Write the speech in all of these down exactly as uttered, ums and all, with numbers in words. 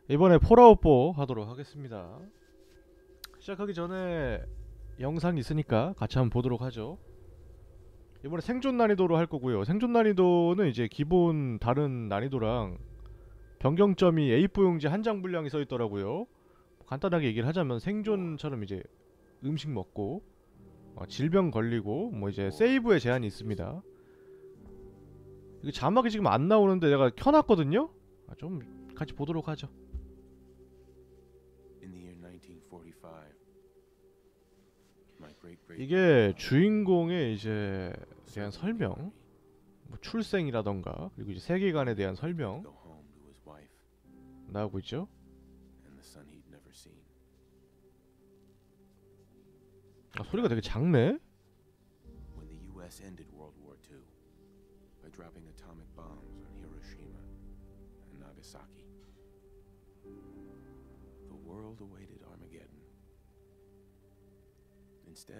이번에 폴아웃 사 하도록 하겠습니다. 시작하기 전에 영상이 있으니까 같이 한번 보도록 하죠. 이번에 생존 난이도로 할 거고요. 생존 난이도는 이제 기본 다른 난이도랑 변경점이 에이 사 용지 한 장 분량이 써 있더라고요. 간단하게 얘기를 하자면 생존처럼 이제 음식 먹고 어, 질병 걸리고 뭐 이제 세이브에 제한이 있습니다. 이거 자막이 지금 안 나오는데 내가 켜놨거든요. 아, 좀 같이 보도록 하죠. 이게 주인공의 이제 대한 설명, 뭐 출생이라던가 그리고 이제 세계관에 대한 설명 나오고 있죠. 아, 소리가 되게 작네. When the U S ended World War Two by dropping atomic bombs on Hiroshima and Nagasaki, the world awaited Armageddon. Instead,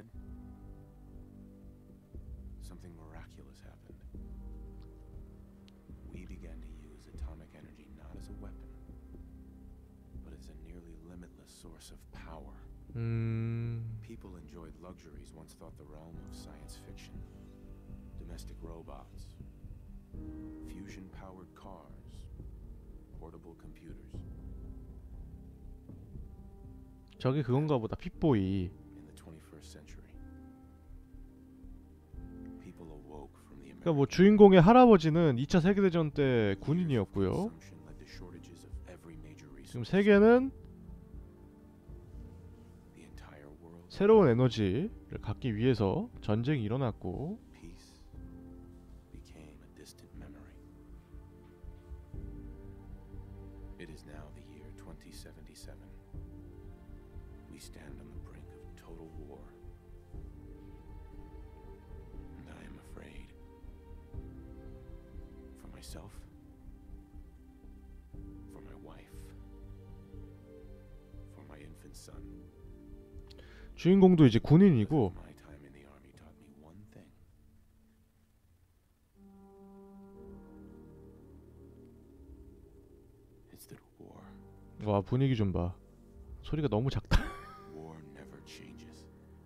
something miraculous happened. We began to use atomic energy not as a weapon, but as a nearly limitless source of power. 음... People enjoyed luxuries once thought the realm of science fiction. Domestic robots, fusion-powered cars, portable computers. 저게 그건가 보다. 핏보이. In the twenty-first century, people awoke from the 그러니까 뭐 American 주인공의 할아버지는 이 차 세계대전 때 Years of 군인이었고요. consumption led to shortages of every major 지금 resource. 세계는 The entire world 새로운 에너지를 갖기 위해서 전쟁이 일어났고 peace became a distant memory. It is now the year twenty seventy-seven. We stand on the brink of total war. And I am afraid. For myself. For my wife. For my infant son. 주인공도 이제 군인이고 My time in the army taught me one thing. It's that war, 와 분위기 좀 봐. 소리가 너무 작다. war never changes.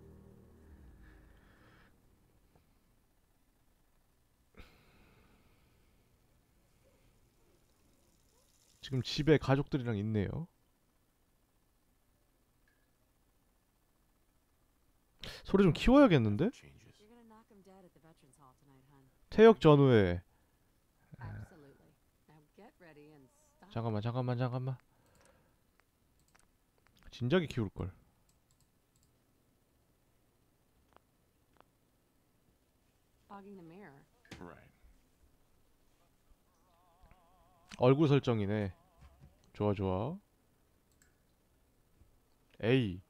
지금 집에 가족들이랑 있네요. 소리 좀 키워야겠는데? Changes. You're gonna knock him dead at the Veterans Hall tonight, hun. 퇴역 전후에 Absolutely. Now get ready and stop. 잠깐만 잠깐만 잠깐만 진작에 키울걸. Fogging the mirror. Right. 얼굴 설정이네. 좋아 좋아. A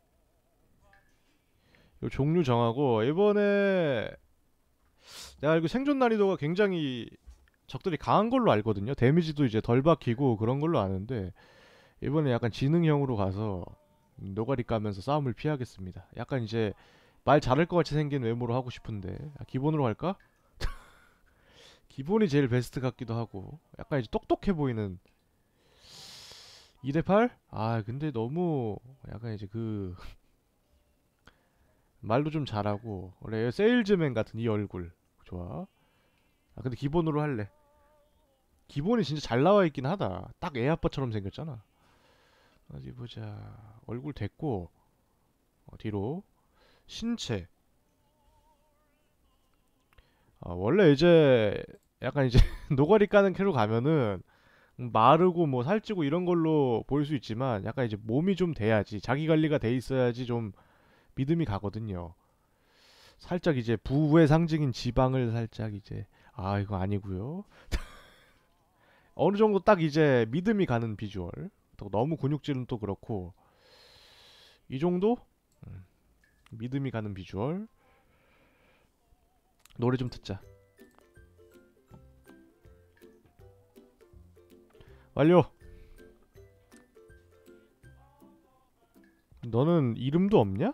요 종류 정하고 이번에 내가 알고 생존 난이도가 굉장히 적들이 강한 걸로 알거든요. 데미지도 이제 덜 박히고 그런 걸로 아는데 이번에 약간 지능형으로 가서 노가리 까면서 싸움을 피하겠습니다. 약간 이제 말 잘할 것 같이 생긴 외모로 하고 싶은데 아, 기본으로 할까? 기본이 제일 베스트 같기도 하고 약간 이제 똑똑해 보이는 이 대 팔? 아 근데 너무 약간 이제 그 말도 좀 잘하고 원래 세일즈맨 같은 이 얼굴 좋아. 아 근데 기본으로 할래. 기본이 진짜 잘 나와 있긴 하다. 딱 애 아빠처럼 생겼잖아. 어디 보자. 얼굴 됐고 어, 뒤로 신체. 아, 원래 이제 약간 이제 노가리 까는 캐로 가면은 마르고 뭐 살찌고 이런 걸로 보일 수 있지만 약간 이제 몸이 좀 돼야지 자기 관리가 돼 있어야지 좀 믿음이 가거든요. 살짝 이제 부의 상징인 지방을 살짝 이제 아 이거 아니고요. 어느 정도 딱 이제 믿음이 가는 비주얼. 또 너무 근육질은 또 그렇고 이 정도 음, 믿음이 가는 비주얼. 노래 좀 듣자. 완료. 너는 이름도 없냐?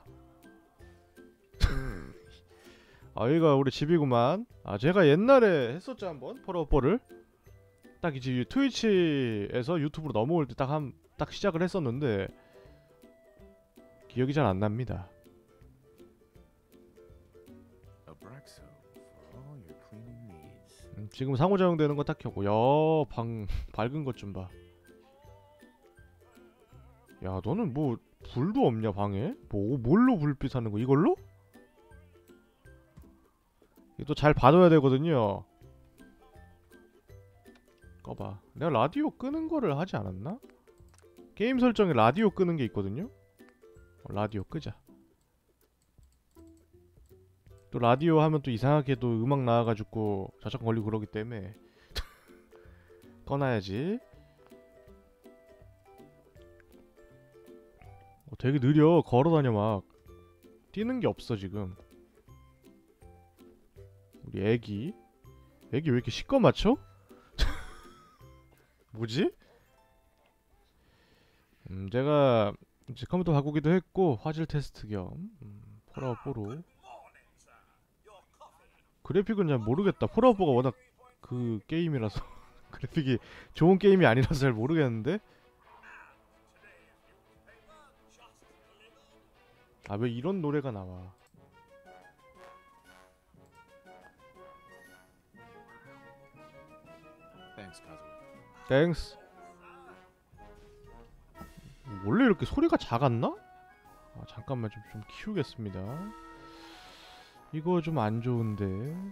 아 여기가 우리 집이구만. 아 제가 옛날에 했었죠 한번 폴아웃 사 를 딱 이제 트위치에서 유튜브로 넘어올 때 딱 한 딱 시작을 했었는데 기억이 잘 안 납니다. Abraxo for all your cleaning needs. 음, 지금 상호작용되는 거 딱 켜고 야, 방 밝은 것 좀 봐. 야, 너는 뭐 불도 없냐 방에? 뭐 뭘로 불빛 하는 거? 이걸로? 이거 잘 봐둬야 되거든요. 꺼봐. 내가 라디오 끄는 거를 하지 않았나? 게임 설정에 라디오 끄는 게 있거든요. 어, 라디오 끄자. 또 라디오 하면 또 이상하게 또 음악 나와가지고 저작권 걸리고 그러기 때문에 꺼놔야지. 어, 되게 느려. 걸어다녀 막. 뛰는 게 없어 지금. 우리 애기. 애기 왜 이렇게 시꺼 맞춰? 뭐지? 음, 제가 이제 컴퓨터 바꾸기도 했고 화질 테스트 겸 음, 폴아웃 포로. 그래픽은 잘 모르겠다. 폴아웃 포가 워낙 그 게임이라서 그래픽이 좋은 게임이 아니라서 잘 모르겠는데. 아, 왜 이런 노래가 나와? Thanks, Kazuo. 땡스. 원래 이렇게 소리가 작았나? 아, 잠깐만 좀, 좀 키우겠습니다. 이거 좀 안 좋은데.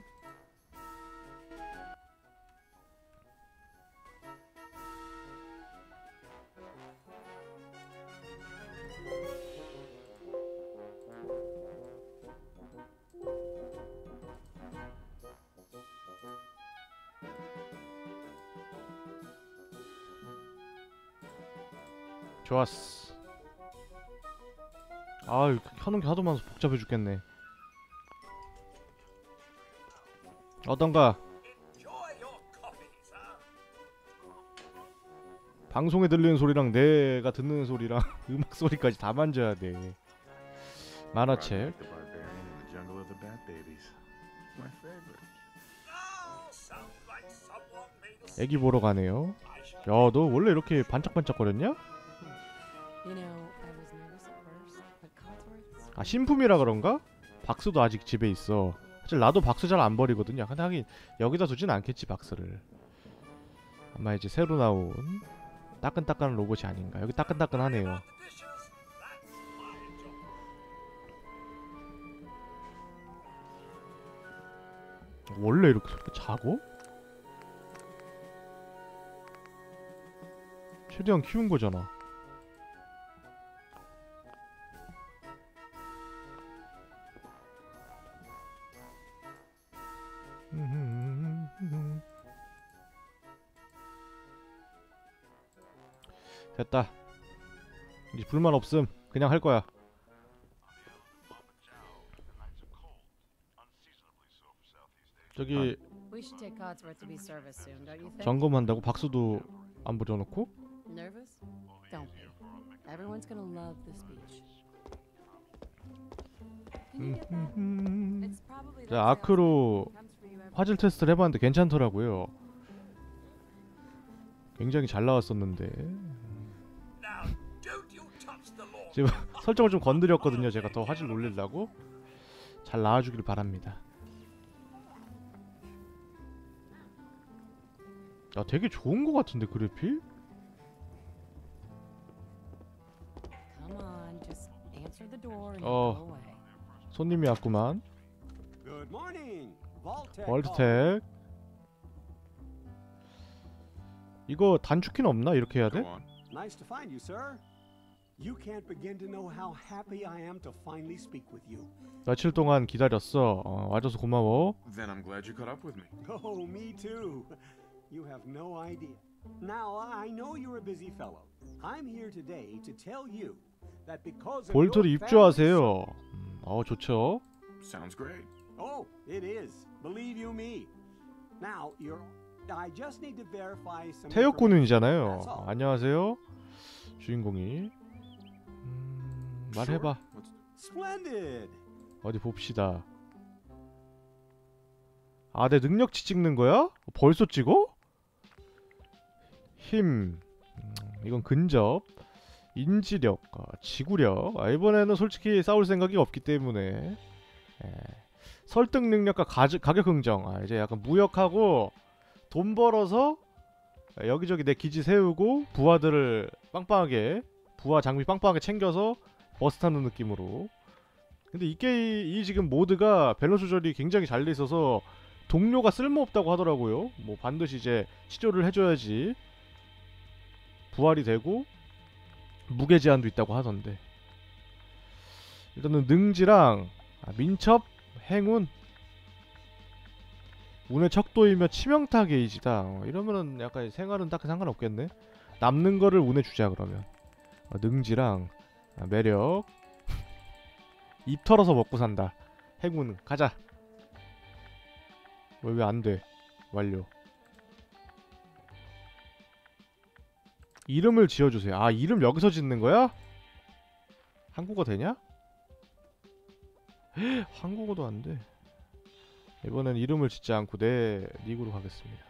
좋았어. 아, 켜놓은 게 하도 많아서 복잡해 죽겠네. 어떤가? 방송에 들리는 소리랑 내가 듣는 소리랑 음악 소리까지 다 만져야 돼. 만화책. The Barbarian in the Jungle of the Bat Babies. My favorite. 애기 보러 가네요. 야, 너 원래 이렇게 반짝반짝거렸냐? You know, I was nervous at first, but Codsworth's 아, 신품이라 그런가? 박스도 아직 집에 있어. 사실 나도 박스 잘 안 버리거든요. 근데 하긴 여기다 두진 않겠지 박스를. 아마 이제 새로 나온 따끈따끈한 로봇이 아닌가. 여기 따끈따끈하네요. 원래 이렇게 소리가 작어? 최대한 키운 거잖아. 됐다. 이제 불만 없음. 그냥 할 거야. 저기 We should take Codsworth to be serviced soon, don't you think? 점검한다고 박수도 안 부려놓고? Nervous? Don't be. Everyone's gonna love this speech. Can you get that? It's probably 자, 아크로 comes for you every 화질 테스트를 해봤는데 괜찮더라고요. 굉장히 잘 나왔었는데 지금 설정을 좀 건드렸거든요. 제가 더 화질 올리려고. 잘 나와주길 바랍니다. 야, 되게 좋은 거 같은데 그래픽? Come on, just answer the door and Oh. go away. 손님이 왔구만. Good morning. Vault-Tec 월드텍. 이거 단축키는 없나? 이렇게 해야 돼? Go on. Nice to find you, sir. You can't begin to know how happy I am to finally speak with you. 며칠 동안 기다렸어. 어, 와줘서 고마워. Then I'm glad you caught up with me. Oh, me too. You have no idea. Now, I know you're a busy fellow. I'm here today to tell you that because of 볼트를 your 입주하세요. family's- 음, 어, 좋죠. Sounds great. Oh, it is. Believe you me. Now, you're I just need to verify some 태역군인이잖아요. That's all. 어, 안녕하세요. 주인공이. 음, 말해봐. Sure. Let's Splendid. 어디 봅시다. 아, 내 능력치 찍는 거야? 벌써 찍어? 힘, 음, 이건 근접, 인지력, 어, 지구력. 아, 이번에는 솔직히 싸울 생각이 없기 때문에 예. 설득 능력과 가지, 가격 흥정. 아, 이제 약간 무역하고 돈 벌어서 여기저기 내 기지 세우고 부하들을 빵빵하게, 부하 장비 빵빵하게 챙겨서 버스 타는 느낌으로. 근데 이 게임, 이 지금 모드가 밸런스 조절이 굉장히 잘 돼 있어서 동료가 쓸모없다고 하더라고요. 뭐 반드시 이제 치료를 해줘야지 부활이 되고 무게 제한도 있다고 하던데. 일단은 능지랑 아, 민첩, 행운, 운의 척도이며 치명타 게이지다. 어, 이러면은 약간 생활은 딱히 상관없겠네. 남는 거를 운에 주자 그러면. 어, 능지랑 아, 매력, 입 털어서 먹고 산다. 행운 가자. 왜 안 돼? 완료. 이름을 지어주세요. 아, 이름 여기서 짓는 거야? 한국어 되냐? 한국어도 안 돼. 이번엔 이름을 짓지 않고 내 닉으로 가겠습니다.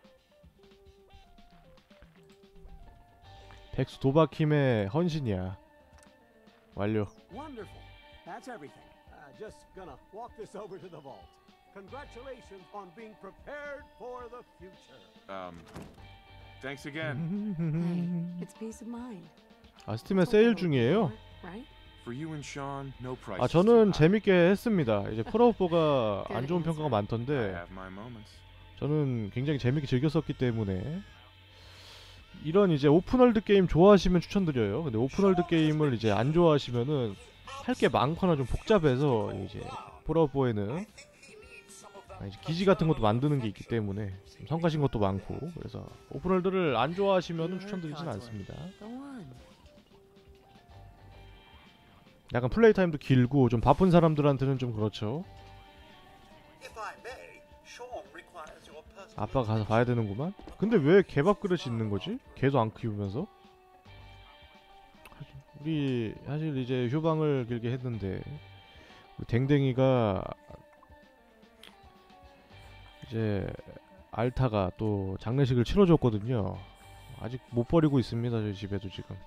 백수 도박힘의 헌신이야. 완료. Wonderful. That's everything. Uh, just gonna walk this over to the vault. Congratulations on being prepared for the future. Um, thanks again. Hey, it's peace of mind. 아, 스팀에 세일 중이에요. Right? For you and Sean, no price. 아, 저는 재밌게 했습니다. 이제 폴아웃사가 안 좋은 평가가 I 많던데 have my moments. 저는 굉장히 재밌게 즐겼었기 때문에 이런 이제 오픈월드 게임 좋아하시면 추천드려요. 근데 오픈월드 게임을 이제 안 좋아하시면은 할 게 많거나 좀 복잡해서 이제 폴아웃사에는 이제 기지 같은 것도 만드는 게 있기 때문에 좀 성가신 것도 많고, 그래서 오픈월드를 안 좋아하시면은 추천드리진 않습니다. Go on. 약간 플레이 타임도 길고 좀 바쁜 사람들한테는 좀 그렇죠. 아빠가 가서 봐야 되는구만. 근데 왜 개밥 그릇이 있는 거지? 개도 안 키우면서? 우리 사실 이제 휴방을 길게 했는데 우리 댕댕이가 이제 알타가 또 장례식을 치러줬거든요. 아직 못 버리고 있습니다. 저희 집에도 지금.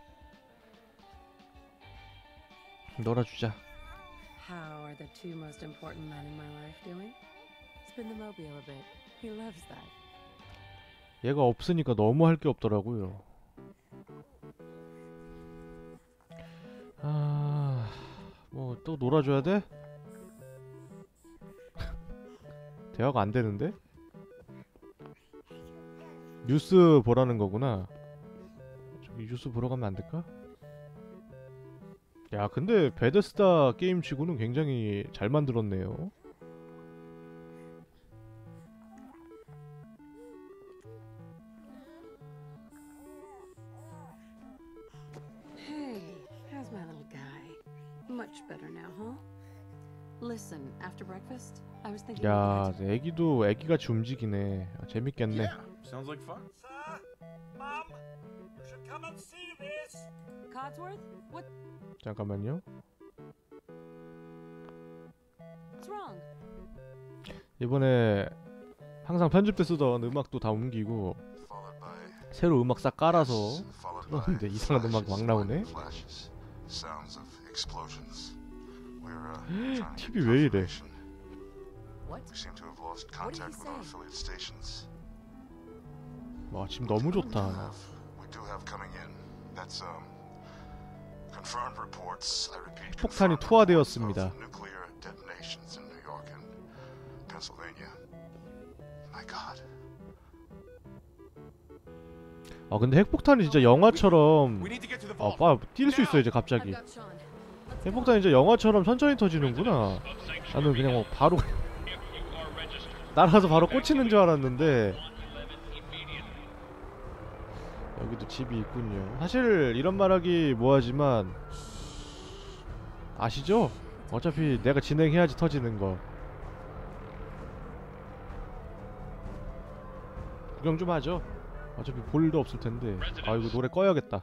놀아주자. How are the two most important men in my life doing? Spin the mobile a bit. He loves that. 얘가 없으니까 너무 할 게 없더라고요. 아, 뭐 또 놀아줘야 돼? 대화가 안 되는데? 뉴스 보라는 거구나. 저기 뉴스 보러 가면 안 될까? 야, 근데 베데스다 게임 치고는 굉장히 잘 만들었네요. Hey, how's my little guy? Much better now, huh? Listen, after breakfast, I was thinking. 야, 애기도 애기같이 움직이네. 아, 재밌겠네. Yeah, sounds like fun. Sir, Mom, you should come and see this. Codsworth, what? 잠깐만요. What's wrong? 이번에 항상 편집 때 쓰던 음악도 다 옮기고 새로 음악 싹 깔아서 틀었는데 이상한 음악 막 나오네. 티비 왜 이래? What? What did he say? 와, 지금 너무 좋다. 핵폭탄이 투하되었습니다. 아, 근데 핵폭탄이 진짜 영화처럼 We need to get to the 아, vault. 빠, 뛸 수 있어 이제 갑자기. I've got Sean. Let's go. 핵폭탄이 이제 영화처럼 천천히 터지는구나. 나는 그냥 뭐 바로 날아서 바로 꽂히는 줄 알았는데 여기도 집이 있군요. 사실 이런 말하기 뭐하지만 아시죠? 어차피 내가 진행해야지 터지는 거. 구경 좀 하죠. 어차피 볼 일도 없을 텐데. 아, 이거 노래 꺼야겠다.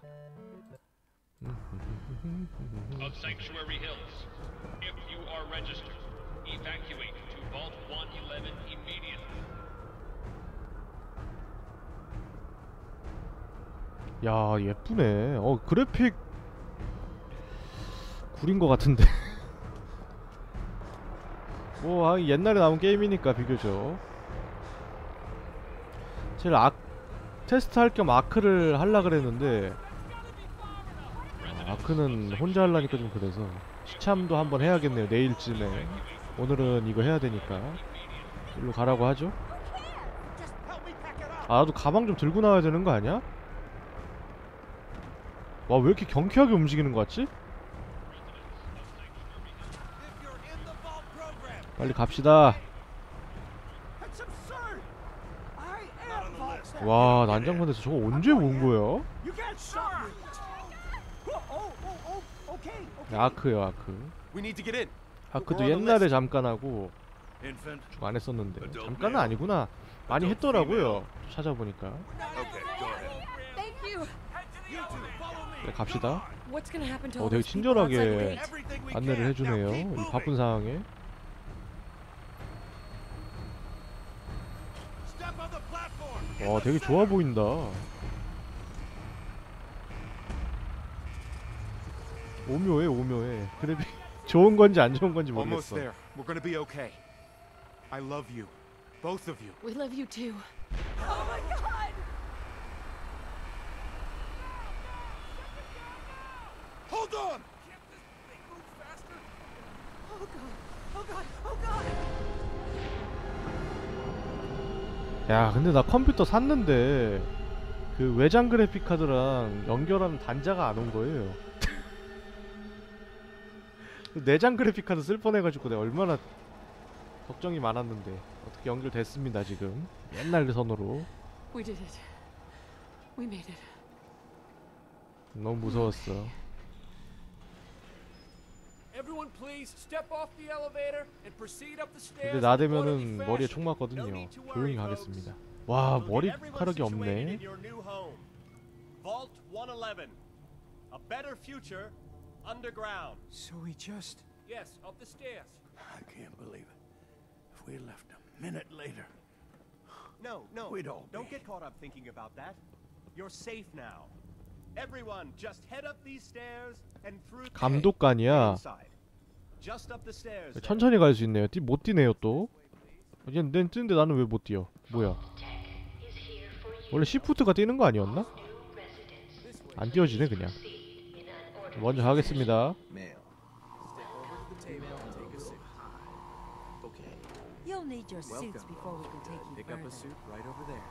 Of Sanctuary Hills. If you are registered, evacuate to Vault one eleven immediately. 야 예쁘네. 어 그래픽 구린 것 같은데. 뭐 아, 옛날에 나온 게임이니까 비교적. 제일 아 테스트 할 겸 아크를 할라 그랬는데 아, 아크는 혼자 하려니까 좀 그래서 시참도 한번 해야겠네요. 내일쯤에. 오늘은 이거 해야 되니까 일로 가라고 하죠. 아 나도 가방 좀 들고 나와야 되는 거 아니야? 와 왜 이렇게 경쾌하게 움직이는 거 같지? 빨리 갑시다. 와 난장판에서 저거 언제 본 거야? 아크요 아크. We need to get in. 아크도 옛날에 잠깐 하고 쭉 안 했었는데 잠깐은 아니구나. 많이 했더라고요. 찾아보니까. Thank you. 네, 갑시다. What's gonna happen to 어 all 되게 those people outside the 친절하게 gate? 안내를 해주네요. 이 바쁜 상황에. 와 되게 좋아 보인다. 오묘해 오묘해. 그래픽 좋은 건지 안 좋은 건지 Almost 모르겠어. there. We're gonna be okay. I love you, both of you. We love you too. Hold on. 야 근데 나 컴퓨터 샀는데 그 외장 그래픽 카드랑 연결하는 단자가 안 온 거예요. 내장 그래픽 카드 쓸 뻔해가지고 내가 얼마나 걱정이 많았는데 어떻게 연결됐습니다 지금. 옛날 선으로. We did it. We made it. 너무 무서웠어. Everyone please step off the elevator and proceed up the stairs. 근데 나 되면은 머리에 총 맞거든요. 조용히 가겠습니다. 와 머리카락이 없네. Vault one eleven. A better future underground. So we just... Yes, up the stairs. I can't believe it. If we had left a minute later. No, no. We'd all Don't be- get caught up thinking about that. You're safe now. Everyone, just head up these stairs and through. 감독관이야. Inside. Just up the stairs. there. 천천히 갈 수 있네요. 뛰, 못 뛰네요 또. 얘는 낸 뛰는데 나는 왜 못 뛰어? 뭐야? 원래 시프트가 뛰는 거 아니었나? 안 뛰어지네 그냥. 먼저 하겠습니다. Mail. You'll need your suits before we can take you Pick up a further. suit right over there.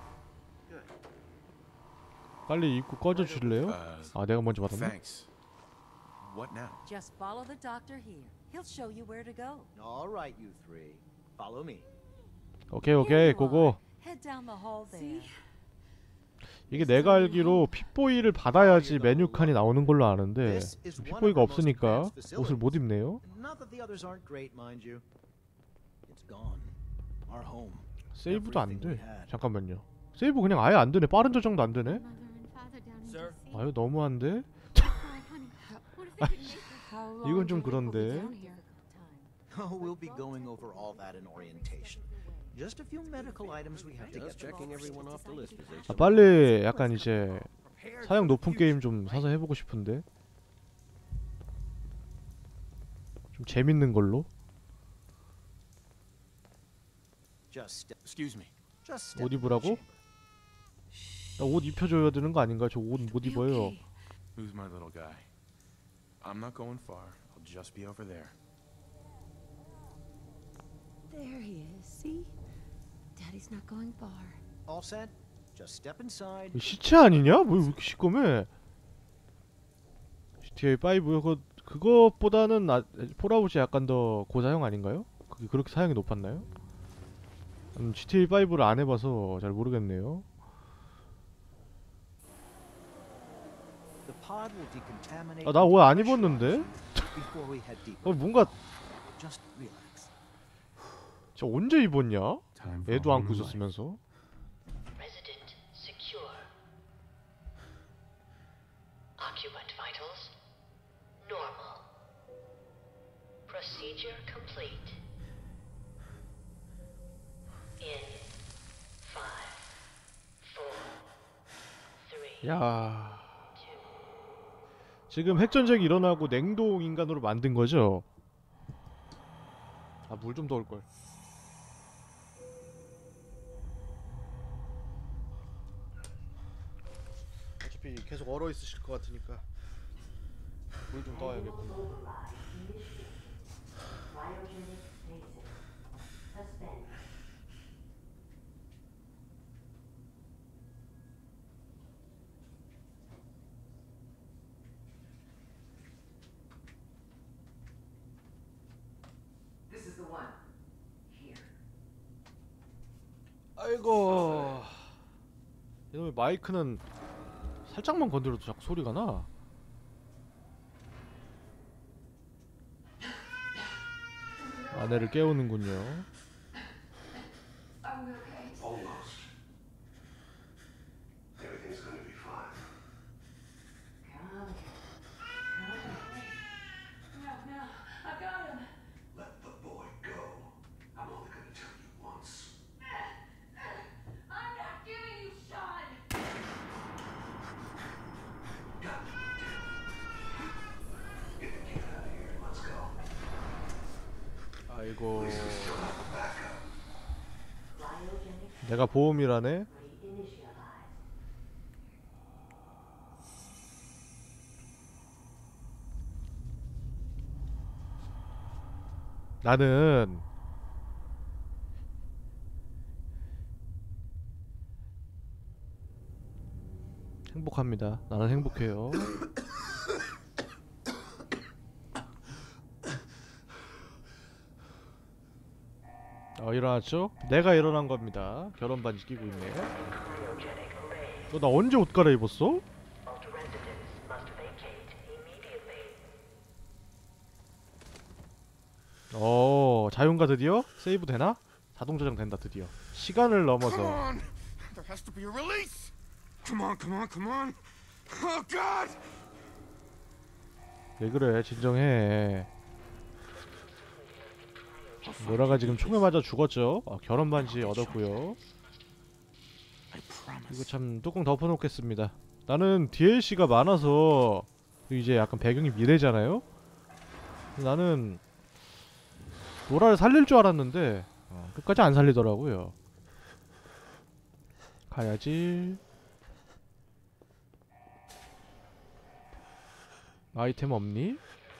빨리 입구 꺼져 주실래요? Uh, 아 내가 먼저 받았네. Thanks. What now? Just follow the doctor here. He'll show you where to go. All right, you three. Follow me. 오케이 Here 오케이 you 고고. are. Head down the hall there. 이게 내가 알기로 핏보이를 받아야지 메뉴 칸이 나오는 걸로 아는데 This is one of 핏보이가 our most 없으니까 advanced 옷을 못 입네요. Not that the others aren't great, mind you. It's gone. Our home. 세이브도 안 Everything we 돼. had. 잠깐만요. 세이브 그냥 아예 안 되네. 빠른 저장도 안 되네. Sir? 아유 너무한데. How long 이건 do 좀 you think we'll be 그런데. down here? Oh, we'll be going over all that in orientation. Just a few medical items we have to get Just checking through. everyone off the list position. 아 빨리 약간 이제 사양 높은 게임 좀 사서 해보고 싶은데. 좀 재밌는 걸로. Just step. Excuse me. Just step. 옷 입으라고? 나 옷 입혀줘야 되는 거 아닌가? 저 옷 못 Be 입어요. okay. Who's my little guy? I'm not going far. I'll just be over there. There he is. See? Daddy's not going far. All set? Just step inside. 이거 시체 아니냐? 뭐 왜 이렇게 시꺼매? 지티에이 파이브 그거 그것보다는 아, 폴아웃이 약간 더 고사양 아닌가요? 그게 그렇게 사양이 높았나요? 음, 지티에이 파이브를 안 해봐서 잘 모르겠네요. The pod will decontaminate. 아, 나 옷 안 입었는데? Before we head deeper. 어 뭔가 Just relax. 저 언제 입었냐? Time for a 애도 whole 안고 new life. 있었으면서. Resident secure. Occupant vitals normal. Procedure complete. In five, four, three, 야 지금 핵전쟁이 일어나고 냉동 인간으로 만든 거죠? 아, 물 좀 더 올걸. 어차피 계속 얼어 있으실 것 같으니까 물 좀 떠와야겠구나. 아이고, 이놈의 마이크는 살짝만 건드려도 자꾸 소리가 나. 아내를 깨우는군요. Almost. Everything's gonna be fine. Let the boy go. I'm only gonna tell you once. I'm not giving you Sean! God damn. Get the kid out of here. Let's go. 아이고, We still have the backup. 내가 보험이라네. 나는 행복합니다. 나는 행복해요. 어, 일어났죠? 내가 일어난 겁니다. 결혼 반지 끼고 있네. 너 나 언제 옷 갈아입었어? 어, 자연가 드디어? 세이브 되나? 자동 저장 된다 드디어. 시간을 넘어서. Come on! There has to be a release! Come on, come on, come on! Oh God! 왜 그래? 진정해. 노라가 지금 총에 맞아 죽었죠? 어, 결혼 반지 얻었고요. 이거 참 뚜껑 덮어놓겠습니다. 나는 디엘씨가 많아서 이제 약간 배경이 미래잖아요? 나는 노라를 살릴 줄 알았는데 어, 끝까지 안 살리더라고요. 가야지. 아이템 없니?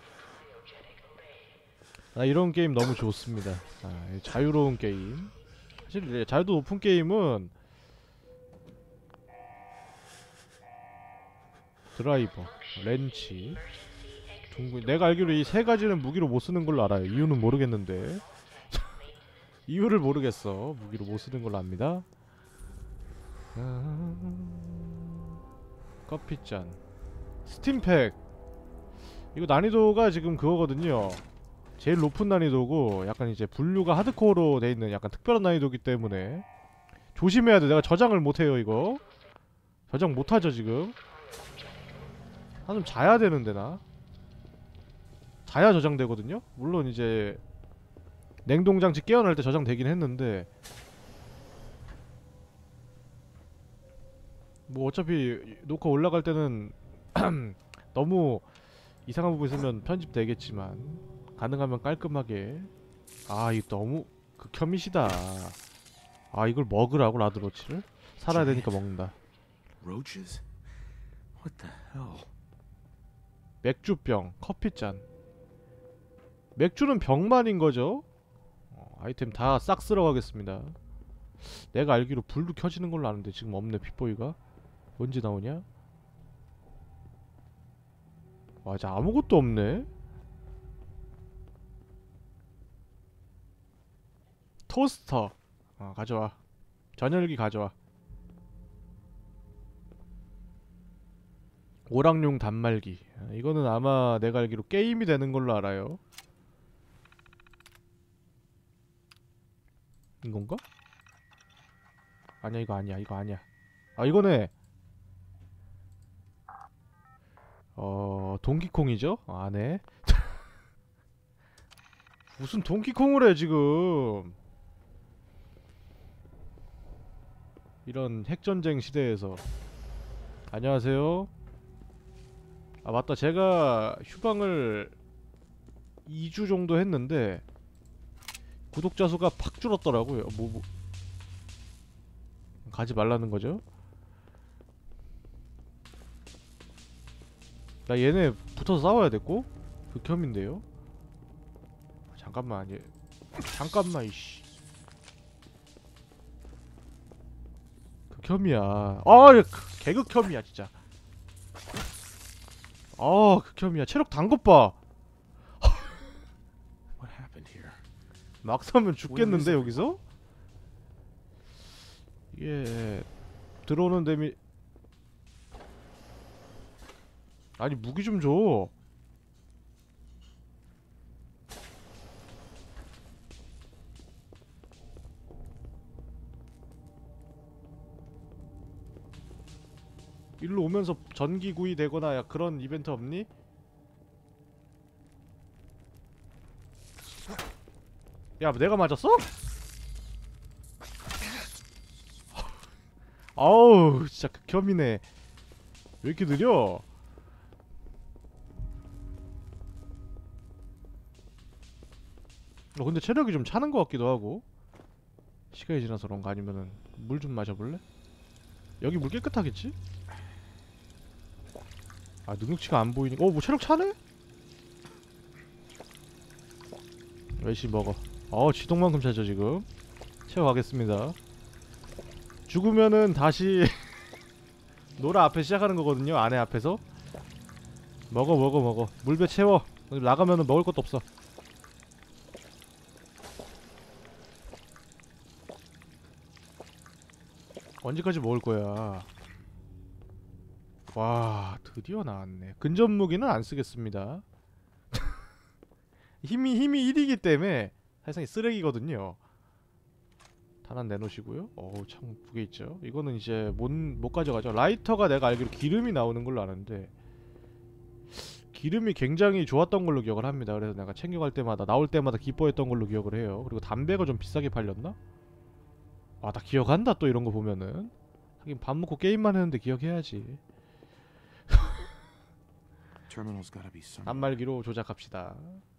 나 이런 게임 너무 좋습니다. 아, 자유로운 게임. 사실 자유도 높은 게임은 드라이버, 렌치, 둥근. 내가 알기로 이 세 가지는 무기로 못 쓰는 걸로 알아요. 이유는 모르겠는데 이유를 모르겠어. 무기로 못 쓰는 걸로 압니다. 아... 커피잔, 스팀팩. 이거 난이도가 지금 그거거든요. 제일 높은 난이도고 약간 이제 분류가 하드코어로 돼 있는 약간 특별한 난이도기 때문에 조심해야 돼. 내가 저장을 못해요 이거. 저장 못하죠 지금. 한 좀 자야 되는데 나. 자야 저장되거든요. 물론 이제 냉동장치 깨어날 때 저장되긴 했는데 뭐 어차피 녹화 올라갈 때는 너무 이상한 부분 있으면 편집되겠지만 가능하면 깔끔하게. 아 이거 너무 극혐이시다. 아 이걸 먹으라고 라드로치를? 살아야 되니까 먹는다. Roaches? What the hell? 맥주병, 커피잔. 맥주는 병만인 거죠? 어, 아이템 다 싹 쓸어 가겠습니다. 내가 알기로 불도 켜지는 걸로 아는데 지금 없네. 핏보이가 언제 나오냐? 와 이제 아무것도 없네. 토스터 어, 가져와. 전열기 가져와. 오락용 단말기. 이거는 아마 내가 알기로 게임이 되는 걸로 알아요. 이건가? 아니야 이거 아니야 이거 아니야. 아 이거네. 어... 동키콩이죠? 아, 네. 무슨 동키콩을 해 지금. 이런 핵전쟁 시대에서. 안녕하세요. 아 맞다, 제가 휴방을 이 주 정도 했는데 구독자 수가 팍 줄었더라고요. 뭐, 뭐 가지 말라는 거죠? 나 얘네 붙어서 싸워야 됐고? 극혐인데요? 잠깐만, 얘 잠깐만 이씨. 극혐이야. 아, 개극혐이야 진짜. 아, 극혐이야. 체력 단 것 봐. What happened here? 막 사면 죽겠는데 여기서? 이게 들어오는 데미. 아니 무기 좀 줘. 일로 오면서 전기 구이 되거나 야 그런 이벤트 없니? 야 내가 맞았어? 아우 진짜 극혐이네. 왜 이렇게 느려? 어, 근데 체력이 좀 차는 것 같기도 하고. 시간이 지나서 그런가? 아니면은 물 좀 마셔볼래? 여기 물 깨끗하겠지? 아 능력치가 안 보이니까. 어 뭐 체력 차네? 열심히 먹어. 어 지동만큼 차죠 지금. 채워가겠습니다. 죽으면은 다시 노라 앞에 시작하는 거거든요. 아내 앞에서. 먹어 먹어 먹어. 물배 채워. 나가면은 먹을 것도 없어. 언제까지 먹을 거야? 와 드디어 나왔네. 근접 무기는 안 쓰겠습니다. 힘이 힘이 일이기 때문에 사실상 쓰레기거든요. 탄환 내놓으시고요. 어우 참 두 개 있죠. 이거는 이제 못, 못 가져가죠. 라이터가 내가 알기로 기름이 나오는 걸로 아는데 기름이 굉장히 좋았던 걸로 기억을 합니다. 그래서 내가 챙겨갈 때마다 나올 때마다 기뻐했던 걸로 기억을 해요. 그리고 담배가 좀 비싸게 팔렸나? 아 나 기억한다 또 이런 거 보면은. 하긴 밥 먹고 게임만 했는데 기억해야지. Terminal's gotta be somewhere. 단말기로 조작합시다.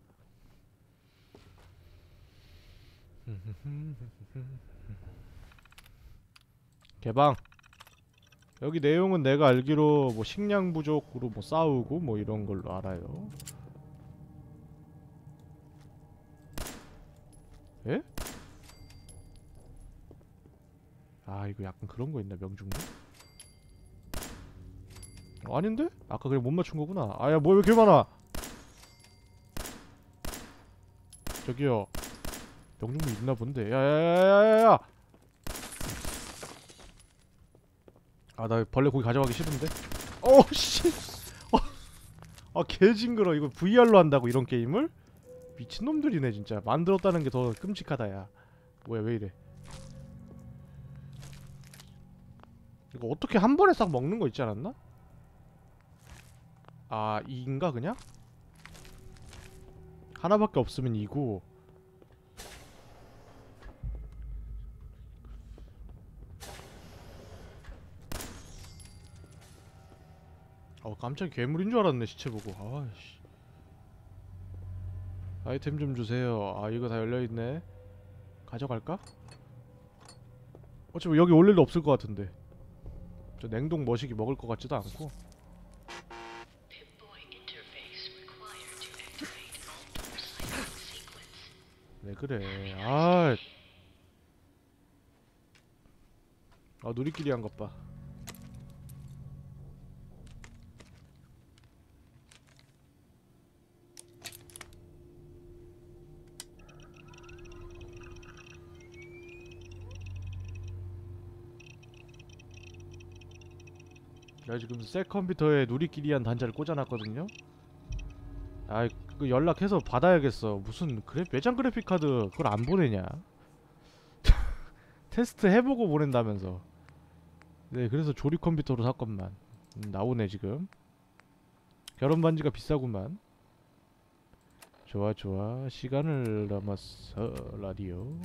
개방. 여기 내용은 내가 알기로 뭐 식량 부족으로 뭐 싸우고 뭐 이런 걸로 알아요. 예? 아 이거 약간 그런 거 있나 명중률? 어, 아닌데? 아까 그냥 못 맞춘 거구나. 아야 뭐 왜 이렇게 많아? 저기요. 명중률 있나 본데. 야야야야야야. 아 나 벌레 고기 가져가기 싫은데. 어우 씨. 어. 아 개징그러. 이거 브이알로 한다고 이런 게임을? 미친놈들이네 진짜. 만들었다는 게 더 끔찍하다 야. 뭐야 왜 이래. 이거 어떻게 한 번에 싹 먹는 거 있지 않았나? 아 이인가 그냥? 하나밖에 없으면 이고. 어 깜짝 괴물인 줄 알았네 시체 보고. 아이씨. 아이템 좀 주세요. 아 이거 다 열려있네. 가져갈까? 어차피 여기 올 일도 없을 것 같은데. 저 냉동 머시기 먹을 것 같지도 않고. 네 그래. 아, 아 누리끼리 한 것 봐. 나 지금 새 컴퓨터에 누리끼리한 단자를 꽂아놨거든요. 아이 그 연락해서 받아야겠어. 무슨 그래 외장 그래픽 카드 그걸 안 보내냐? 테스트 해보고 보낸다면서. 네 그래서 조립 컴퓨터로 샀건만. 음, 나오네 지금. 결혼 반지가 비싸구만. 좋아 좋아. 시간을 남았어. 라디오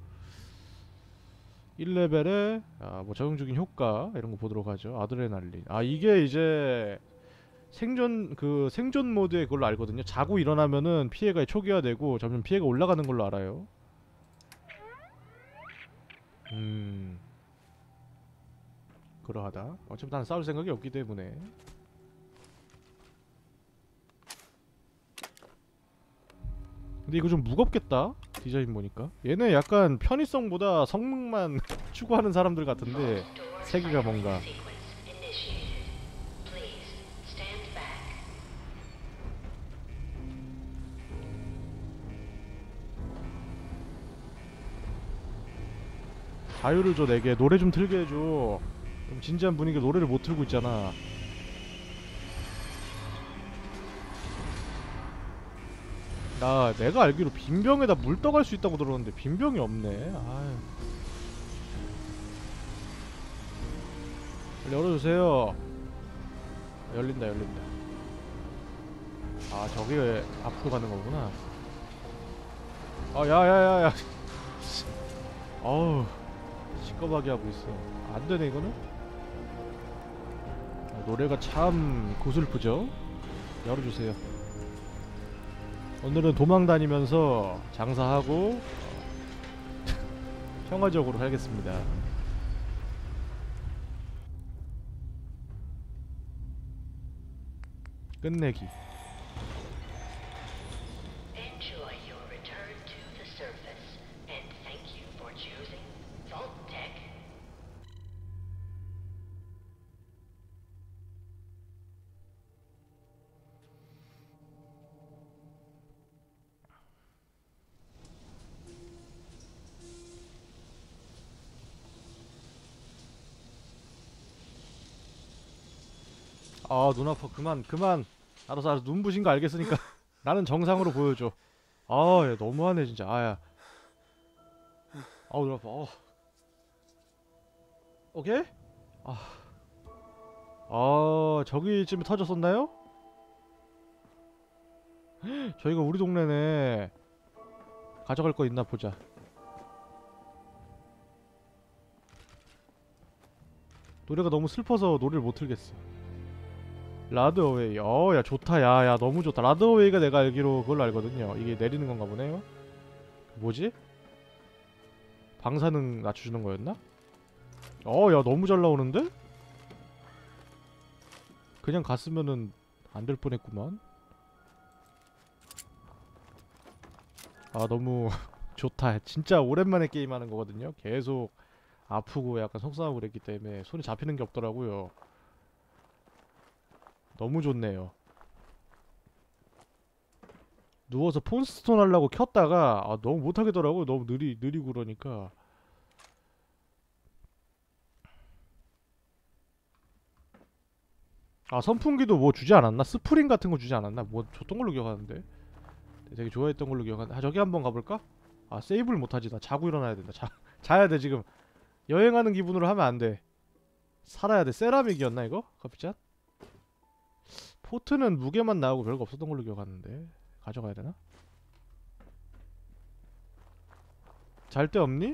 일 레벨에 아, 뭐 적용 중인 효과 이런 거 보도록 하죠. 아드레날린. 아 이게 이제 생존 그 생존 모드의 걸로 알거든요. 자고 일어나면은 피해가 초기화되고 점점 피해가 올라가는 걸로 알아요. 음 그러하다. 어차피 난 싸울 생각이 없기 때문에. 근데 이거 좀 무겁겠다 디자인 보니까. 얘네 약간 편의성보다 성능만 추구하는 사람들 같은데 세계가 뭔가. 자유를 줘 내게. 노래 좀 틀게 해줘. 좀 진지한 분위기 노래를 못 틀고 있잖아. 나 내가 알기로 빈병에다 물 떠갈 수 있다고 들었는데 빈병이 없네. 아유. 빨리 열어주세요. 열린다 열린다. 아 저기 앞으로 가는 거구나. 아 야야야야. 어우 시꺼하게 하고 있어. 안되네 이거는. 아, 노래가 참 구슬프죠. 열어주세요. 오늘은 도망 다니면서 장사하고 평화적으로 살겠습니다. 끝내기. Enjoy your return to the surface, and thank you for choosing Vault-Tec. 아 눈 아파. 그만 그만. 알아서 알아서 눈부신 거 알겠으니까 나는 정상으로 보여줘. 아 야, 너무하네 진짜. 아야. 아우 눈 아파. 어. 오케이? 아. 아 저기쯤에 터졌었나요? 저희가 우리 동네네. 가져갈 거 있나 보자. 노래가 너무 슬퍼서 노래를 못 틀겠어. 라드어웨이. 어, 야 좋다. 야, 야 너무 좋다. 라드어웨이가 내가 알기로 그걸로 알거든요. 이게 내리는 건가 보네요. 뭐지? 방사능 낮춰주는 거였나? 어, 야 너무 잘 나오는데? 그냥 갔으면은 안 될 뻔했구만. 아 너무 좋다. 진짜 오랜만에 게임하는 거거든요. 계속 아프고 약간 속상하고 그랬기 때문에 손에 잡히는 게 없더라고요. 너무 좋네요. 누워서 폰스톤 하려고 켰다가 아, 너무 못하겠더라고요. 너무 느리, 느리고 그러니까. 아 선풍기도 뭐 주지 않았나? 스프링 같은 거 주지 않았나? 뭐 줬던 걸로 기억하는데. 되게 좋아했던 걸로 기억하는데. 아 저기 한번 가볼까? 아 세이브를 못하지. 나 자고 일어나야 된다. 자, 자야 돼 지금. 여행하는 기분으로 하면 안 돼. 살아야 돼. 세라믹이었나 이거? 커피잔? 포트는 무게만 나오고 별거 없었던 걸로 기억하는데. 가져가야 되나? 잘 데 없니?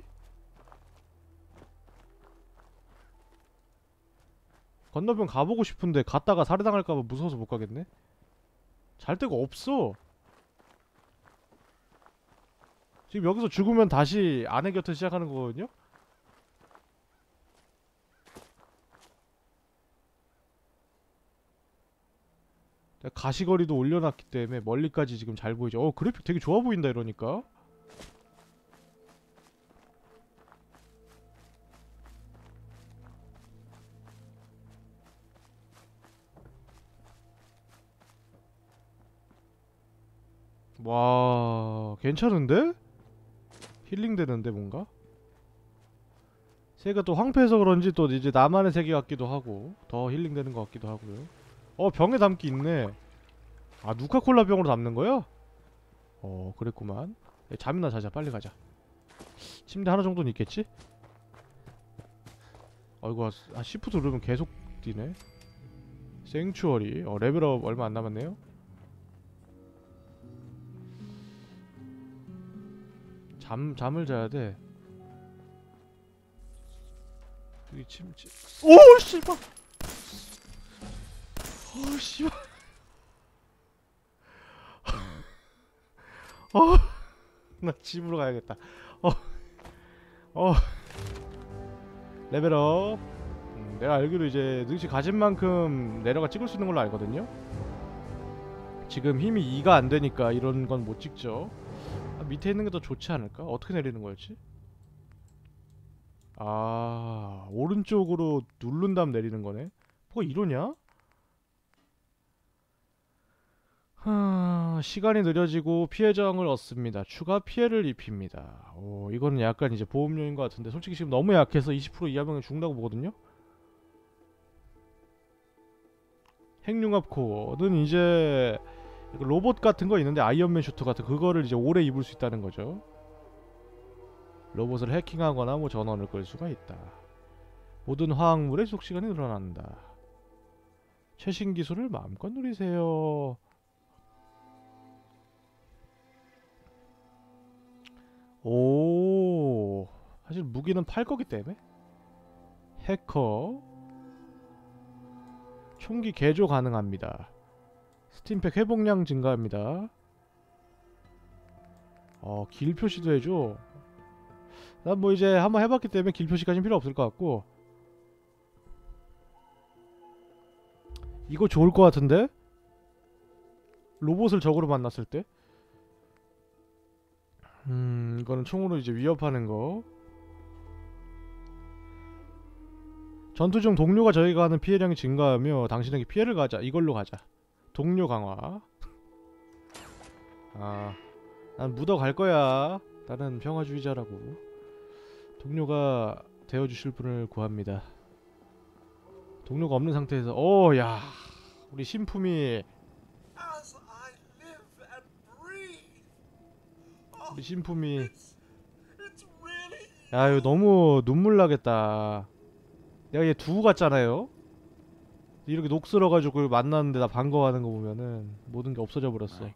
건너편 가보고 싶은데 갔다가 살해당할까봐 무서워서 못 가겠네. 잘 데가 없어. 지금 여기서 죽으면 다시 아내 곁에 시작하는 거거든요? 가시거리도 올려놨기 때문에 멀리까지 지금 잘 보이죠. 어 그래픽 되게 좋아 보인다 이러니까. 와 괜찮은데? 힐링 되는데 뭔가? 세계가 또 황폐해서 그런지 또 이제 나만의 세계 같기도 하고 더 힐링 되는 것 같기도 하고요. 어 병에 담기 있네. 아 누카콜라 병으로 담는 거야? 어 그랬구만. 야, 잠이나 자자. 빨리 가자. 침대 하나 정도는 있겠지? 아이고 아 시프트 누르면 계속 뛰네. 생추어리. 어 레벨업 얼마 안 남았네요. 잠, 잠을 자야 돼. 여기 침침. 오 씨발. 오 씨발. 어, 나 집으로 가야겠다. 어, 어, 레벨업. 음, 내가 알기로 이제 능치 가진 만큼 내려가 찍을 수 있는 걸로 알거든요. 지금 힘이 이가 안 되니까 이런 건 못 찍죠. 아, 밑에 있는 게 더 좋지 않을까? 어떻게 내리는 거였지? 아, 오른쪽으로 누른 다음 내리는 거네. 뭐가 이러냐? 하... 시간이 느려지고 피해 저항을 얻습니다. 추가 피해를 입힙니다. 오, 이거는 약간 이제 보험료인 것 같은데 솔직히 지금 너무 약해서 이십 퍼센트 이하면 죽는다고 보거든요. 핵융합 코어는 이제 로봇 같은 거 있는데 아이언맨 슈트 같은 그거를 이제 오래 입을 수 있다는 거죠. 로봇을 해킹하거나 뭐 전원을 끌 수가 있다. 모든 화학물의 속시간이 늘어난다. 최신 기술을 마음껏 누리세요. 오, 사실 무기는 팔 거기 때문에. 해커 총기 개조 가능합니다. 스팀팩 회복량 증가합니다. 어, 길 표시도 해줘. 난 뭐 이제 한번 해봤기 때문에 길 표시까지는 필요 없을 것 같고. 이거 좋을 것 같은데? 로봇을 적으로 만났을 때? 음, 이거는 총으로 이제 위협하는 거. 전투 중 동료가 저희가 하는 피해량이 증가하며 당신에게 피해를 가자. 이걸로 가자. 동료 강화. 아, 난 묻어갈 거야. 나는 평화주의자라고. 동료가 되어주실 분을 구합니다. 동료가 없는 상태에서. 오, 야, 우리 신품이. 우리 신품이. 야, 이거 너무 눈물 나겠다. 내가 얘 두고 갔잖아요. 이렇게 녹슬어가지고 만났는데 나 반가워하는 거 보면은 모든 게 없어져 버렸어.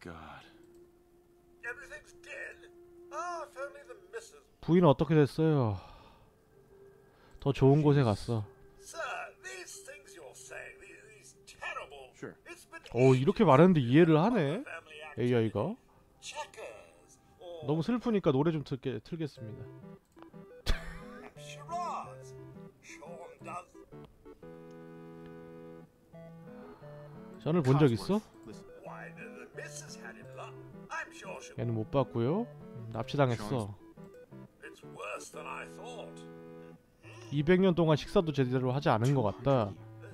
부인은 어떻게 됐어요? 더 좋은 곳에 갔어. 오, 이렇게 말했는데 이해를 하네? 에이아이가? 너무 슬프니까 노래 좀 틀게, 틀겠습니다. 전을 본 적 있어? 얘는 못 봤고요. 납치당했어. 이백 년 동안 식사도 제대로 하지 않은 것 같다.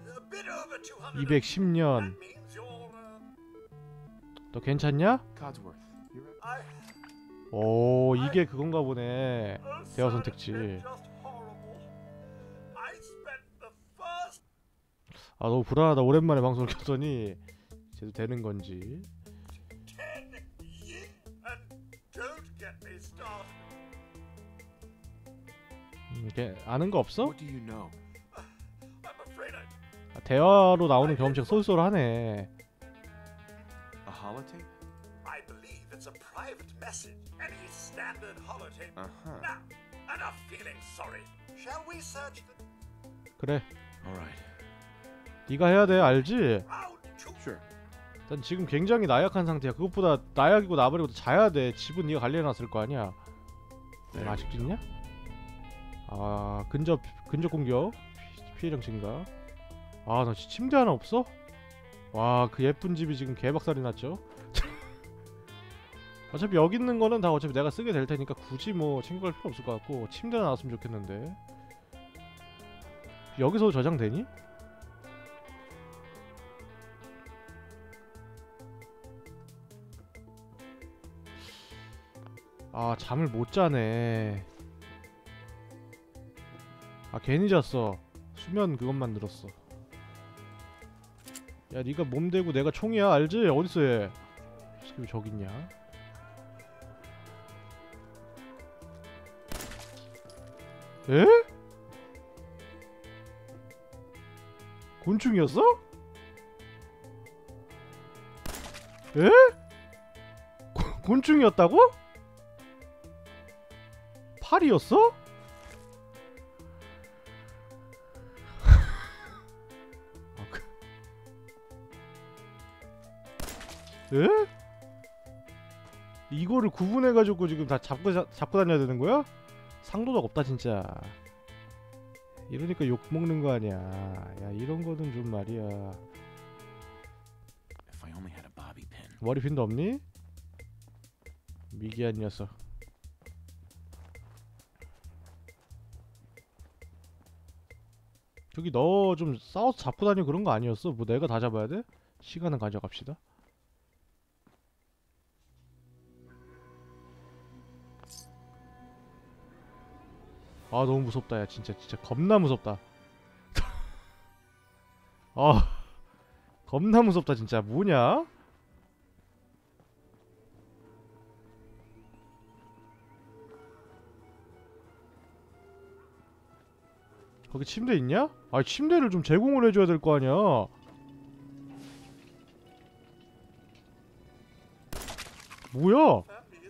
이백십 년. 너 괜찮냐? 오, 이게 그건가 보네. 대화 선택지. 아, 너무 불안하다. 오랜만에 방송을 켰더니 제대로 되는 건지. 음, 이렇게 아는 거 없어? 아, 대화로 나오는 경험치가 쏠쏠하네. 그래. 네가 해야 돼. 알지? 난 지금 굉장히 나약한 상태야. 그것보다 나약이고 나발이고 자야 돼. 집은 네가 관리해놨을 거 아니야. 네, 아직도 있냐? 아, 근접 근접 공격 피해량 증가. 아, 나 침대 하나 없어? 와, 그 예쁜 집이 지금 개박살이 났죠. 어차피 여기 있는 거는 다 어차피 내가 쓰게 될 테니까 굳이 뭐 챙겨갈 필요 없을 것 같고 침대나 나왔으면 좋겠는데. 여기서 저장되니? 아, 잠을 못 자네. 아, 괜히 잤어. 수면 그것만 늘었어. 야, 니가 몸 대고 내가 총이야. 알지? 어딨어 얘? 왜 저기 있냐? 에? 곤충이었어? 에? 고, 곤충이었다고? 팔이었어? 아, 그... 에? 이거를 구분해가지고 지금 다 잡고 자, 잡고 다녀야 되는 거야? 상도덕 없다 진짜. 이러니까 욕 먹는 거 아니야. 야 이런 거는 좀 말이야. If I only had a bobby pin. 머리핀도 없니? 미개한 녀석. 저기 너 좀 싸워서 잡고 다니고 그런 거 아니었어? 뭐 내가 다 잡아야 돼? 시간은 가져갑시다. 아 너무 무섭다 야 진짜 진짜 겁나 무섭다. 아 겁나 무섭다 진짜. 뭐냐? 거기 침대 있냐? 아 침대를 좀 제공을 해줘야 될 거 아니야. 뭐야?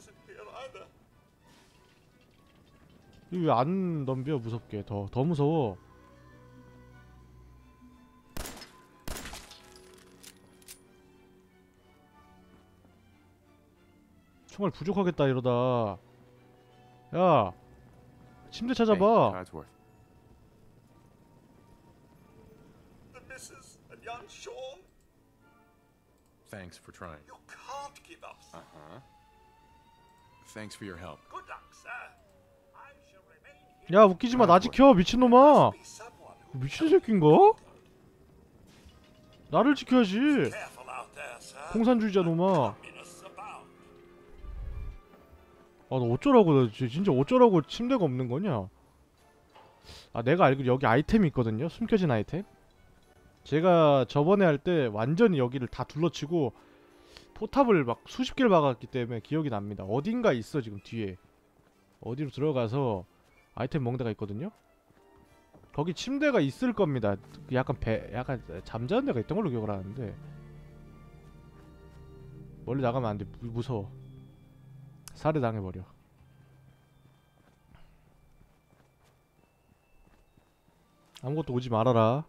이거 왜 안 덤벼 무섭게. 더, 더 무서워. 정말 부족하겠다 이러다. 야 침대 찾아봐. Hey, Codsworth. The missus and young Sean. Thanks for trying. You can't give us. Uh-huh. Thanks for your help. Good luck, sir. I shall remain here. 야 웃기지마. 나 지켜 미친놈아. Be someone who 미친 새끼인가? 나를 지켜야지. careful out there, sir. 공산주의자 놈아. Communists abound. 아 너 어쩌라고. 나 지- 진짜 어쩌라고 침대가 없는 거냐. 아 내가 알기로 여기 아이템이 있거든요. 숨겨진 아이템. 제가 저번에 할 때 완전히 여기를 다 둘러치고 포탑을 막 수십 개를 박았기 때문에 기억이 납니다. 어딘가 있어 지금 뒤에. 어디로 들어가서 아이템 먹는 데가 있거든요. 거기 침대가 있을 겁니다. 약간 배 약간 잠자는 데가 있던 걸로 기억을 하는데. 멀리 나가면 안 돼. 무서워. 살해당해버려. 아무것도 오지 말아라.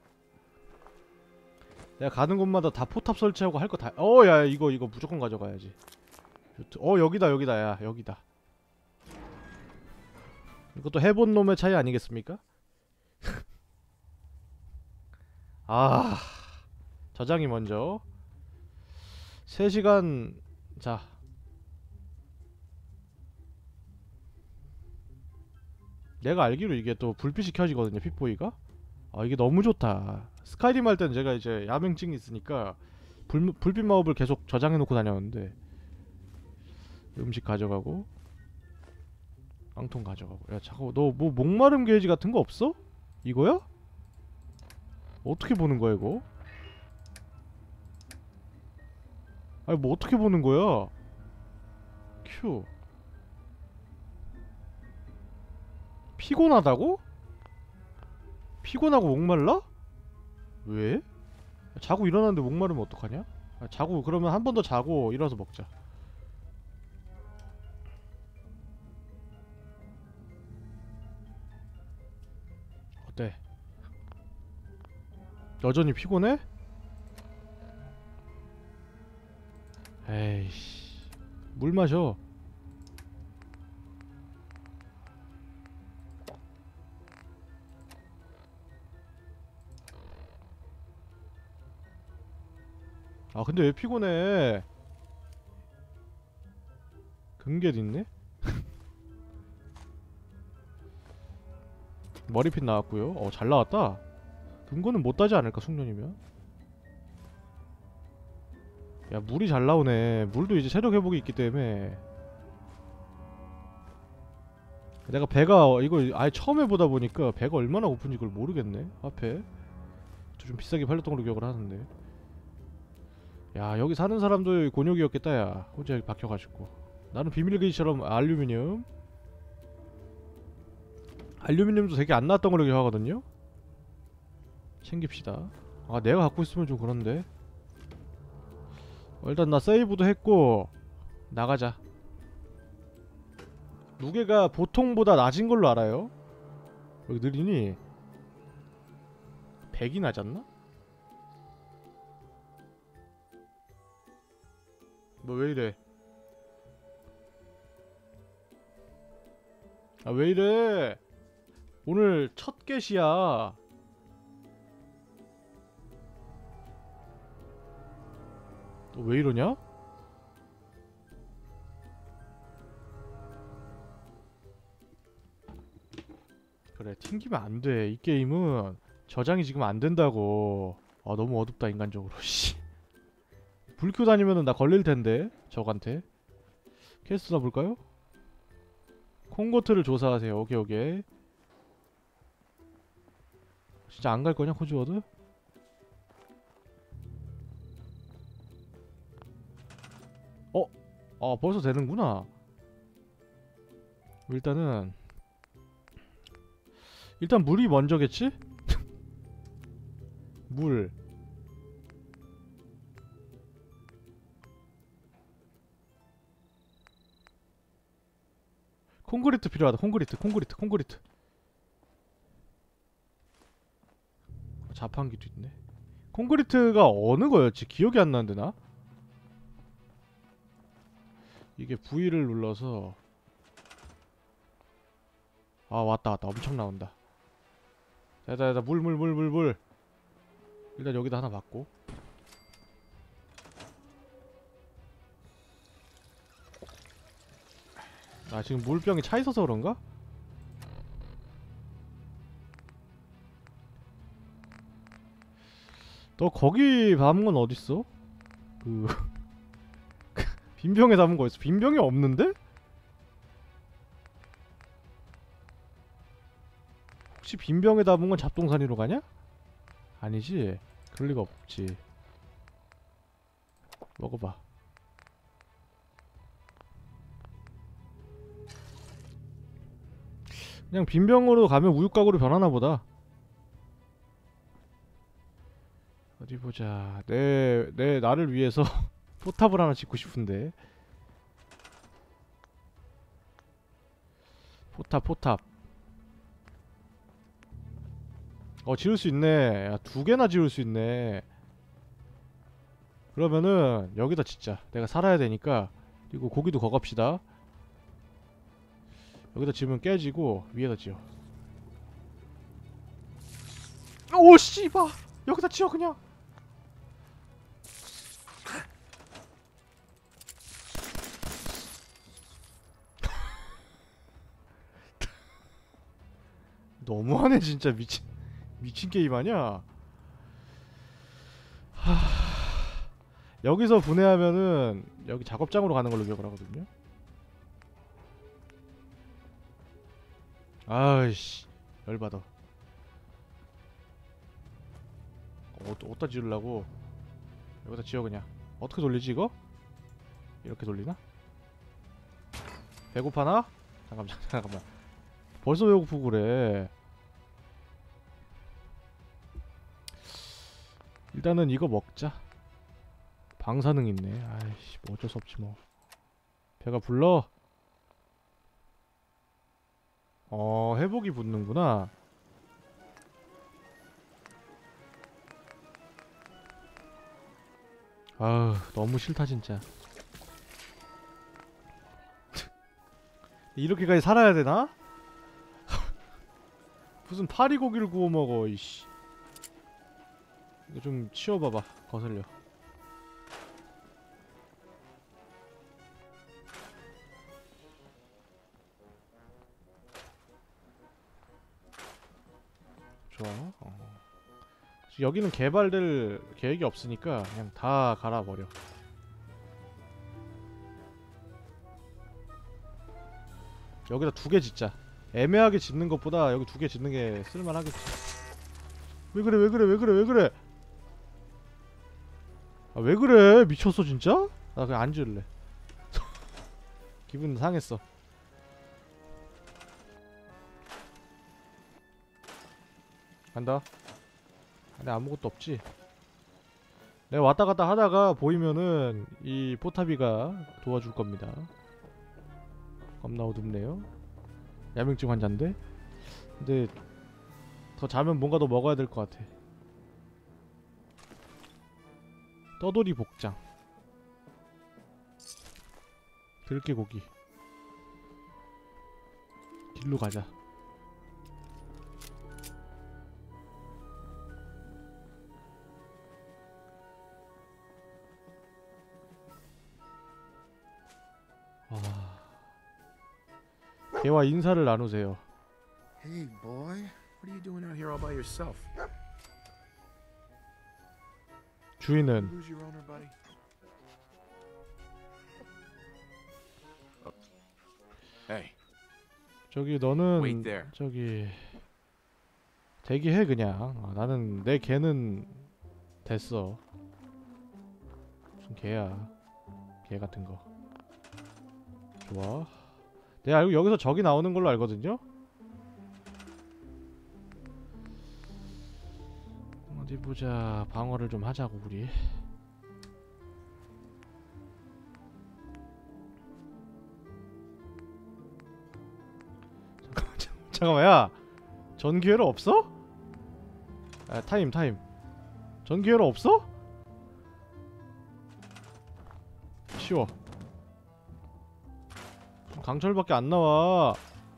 내가 가는 곳마다 다 포탑 설치하고 할 거 다. 어, 야, 이거 이거 무조건 가져가야지. 어, 여기다 여기다 야, 여기다. 이것도 해본 놈의 차이 아니겠습니까? 아, 저장이 먼저. 세 시간. 자. 내가 알기로 이게 또 불빛이 켜지거든요, 픽보이가. 아 이게 너무 좋다. 스카이림 할 때는 제가 이제 야맹증이 있으니까 불, 불빛 마법을 계속 저장해놓고 다녔는데. 음식 가져가고 깡통 가져가고. 야 잠깐 너 뭐 목마름 게이지 같은 거 없어? 이거야? 어떻게 보는 거야 이거? 아니 뭐 어떻게 보는 거야? 큐. 피곤하다고? 피곤하고 목말라? 왜? 자고 일어났는데 목마르면 어떡하냐? 아, 자고 그러면 한 번 더 자고 일어나서 먹자. 어때? 여전히 피곤해? 에이씨 물 마셔. 아 근데 왜 피곤해? 금괴도 있네? 머리핀 나왔고요. 어 잘 나왔다. 금고는 못 따지 않을까 숙련이면? 야 물이 잘 나오네. 물도 이제 체력 회복이 있기 때문에. 내가 배가 어, 이거 아예 처음 해보다 보니까 배가 얼마나 고픈지 그걸 모르겠네. 앞에 좀 비싸게 팔렸던 걸로 기억을 하는데. 야 여기 사는 사람도 곤욕이었겠다. 야 혼자 여기 박혀가지고. 나는 비밀기지처럼 알루미늄 알루미늄도 되게 안 나왔던 걸로 기억하거든요. 챙깁시다. 아 내가 갖고 있으면 좀 그런데. 어, 일단 나 세이브도 했고 나가자. 무게가 보통보다 낮은 걸로 알아요. 여기 느리니 백이 낮았나? 너 왜 이래? 아 왜 이래? 오늘 첫 get이야. 너 왜 이러냐? 그래 튕기면 안 돼. 이 게임은 저장이 지금 안 된다고. 아 너무 어둡다 인간적으로. 씨. 불 켜고 다니면은 나 걸릴 텐데 적한테. 캐스트나 볼까요? 콩고트를 조사하세요. 오케이 오케이. 진짜 안 갈 거냐 코즈워드? 어? 아 벌써 되는구나. 일단은 일단 물이 먼저겠지? 물. 콘크리트 필요하다. 콘크리트 콘크리트 콘크리트. 자판기도 있네. 콘크리트가 어느 거였지? 기억이 안 나는데 나? 이게 V를 눌러서 아 왔다 왔다 엄청 나온다. 자자 자자 물 물 물 물 물. 일단 여기다 하나 받고. 아 지금 물병이 차 있어서 그런가? 너 거기 담은 건 어딨어? 그 빈병에 담은 거 있어. 빈병이 없는데? 혹시 빈병에 담은 건 잡동사니로 가냐? 아니지. 그럴 리가 없지. 먹어봐. 그냥 빈병으로 가면 우유가구로 변하나 보다. 어디 보자. 내, 내 나를 위해서 포탑을 하나 짓고 싶은데. 포탑 포탑. 어 지을 수 있네. 야, 두 개나 지을 수 있네. 그러면은 여기다 짓자. 내가 살아야 되니까. 그리고 고기도 거갑시다. 여기다 지으면 깨지고 위에다 지어. 오 씨발. 여기다 지어 그냥. 너무하네 진짜. 미친 미친 게임 아니야? 하... 여기서 분해하면은 여기 작업장으로 가는 걸로 기억을 하거든요. 아이씨 열받아. 어, 어디다 지으려고. 여기다 지어 그냥. 어떻게 돌리지 이거? 이렇게 돌리나? 배고파나? 잠깐만 잠깐만. 벌써 배고프고 그래. 일단은 이거 먹자. 방사능 있네. 아이씨 뭐 어쩔 수 없지 뭐. 배가 불러? 어 회복이 붙는구나. 아우 너무 싫다 진짜. 이렇게까지 살아야 되나? 무슨 파리고기를 구워 먹어 이씨. 이거 좀 치워봐봐. 거슬려. 좋아. 어. 여기는 개발될 계획이 없으니까 그냥 다 갈아버려. 여기다 두 개 짓자. 애매하게 짓는 것보다 여기 두 개 짓는 게 쓸만하겠지. 왜 그래 왜 그래 왜 그래 왜 그래. 아 왜 그래 미쳤어 진짜? 나 그냥 안 지을래. 기분 상했어. 간다. 안에 아무것도 없지? 내가 왔다갔다 하다가 보이면은 이 포탑이가 도와줄 겁니다. 겁나 어둡네요. 야맹증 환자인데? 근데 더 자면 뭔가 더 먹어야 될 것 같아. 떠돌이 복장, 들깨고기, 일로 가자. 아... 걔와 인사를 나누세요. Hey, boy. What are you doing out here all by yourself? 주인은 Who's your owner, buddy? Hey. 저기 너는 Wait there. 저기 대기해 그냥. 아, 나는 내 개는 됐어. 무슨 개야? 개 같은 거. 좋아. 내가 알고 여기서 적이 나오는 걸로 알거든요. 어디 보자. 방어를 좀 하자고 우리. 잠깐만, 잠깐만, 야, 전기회로 없어? 아, 타임 타임. 전기회로 없어? 쉬워. 강철밖에 안 나와.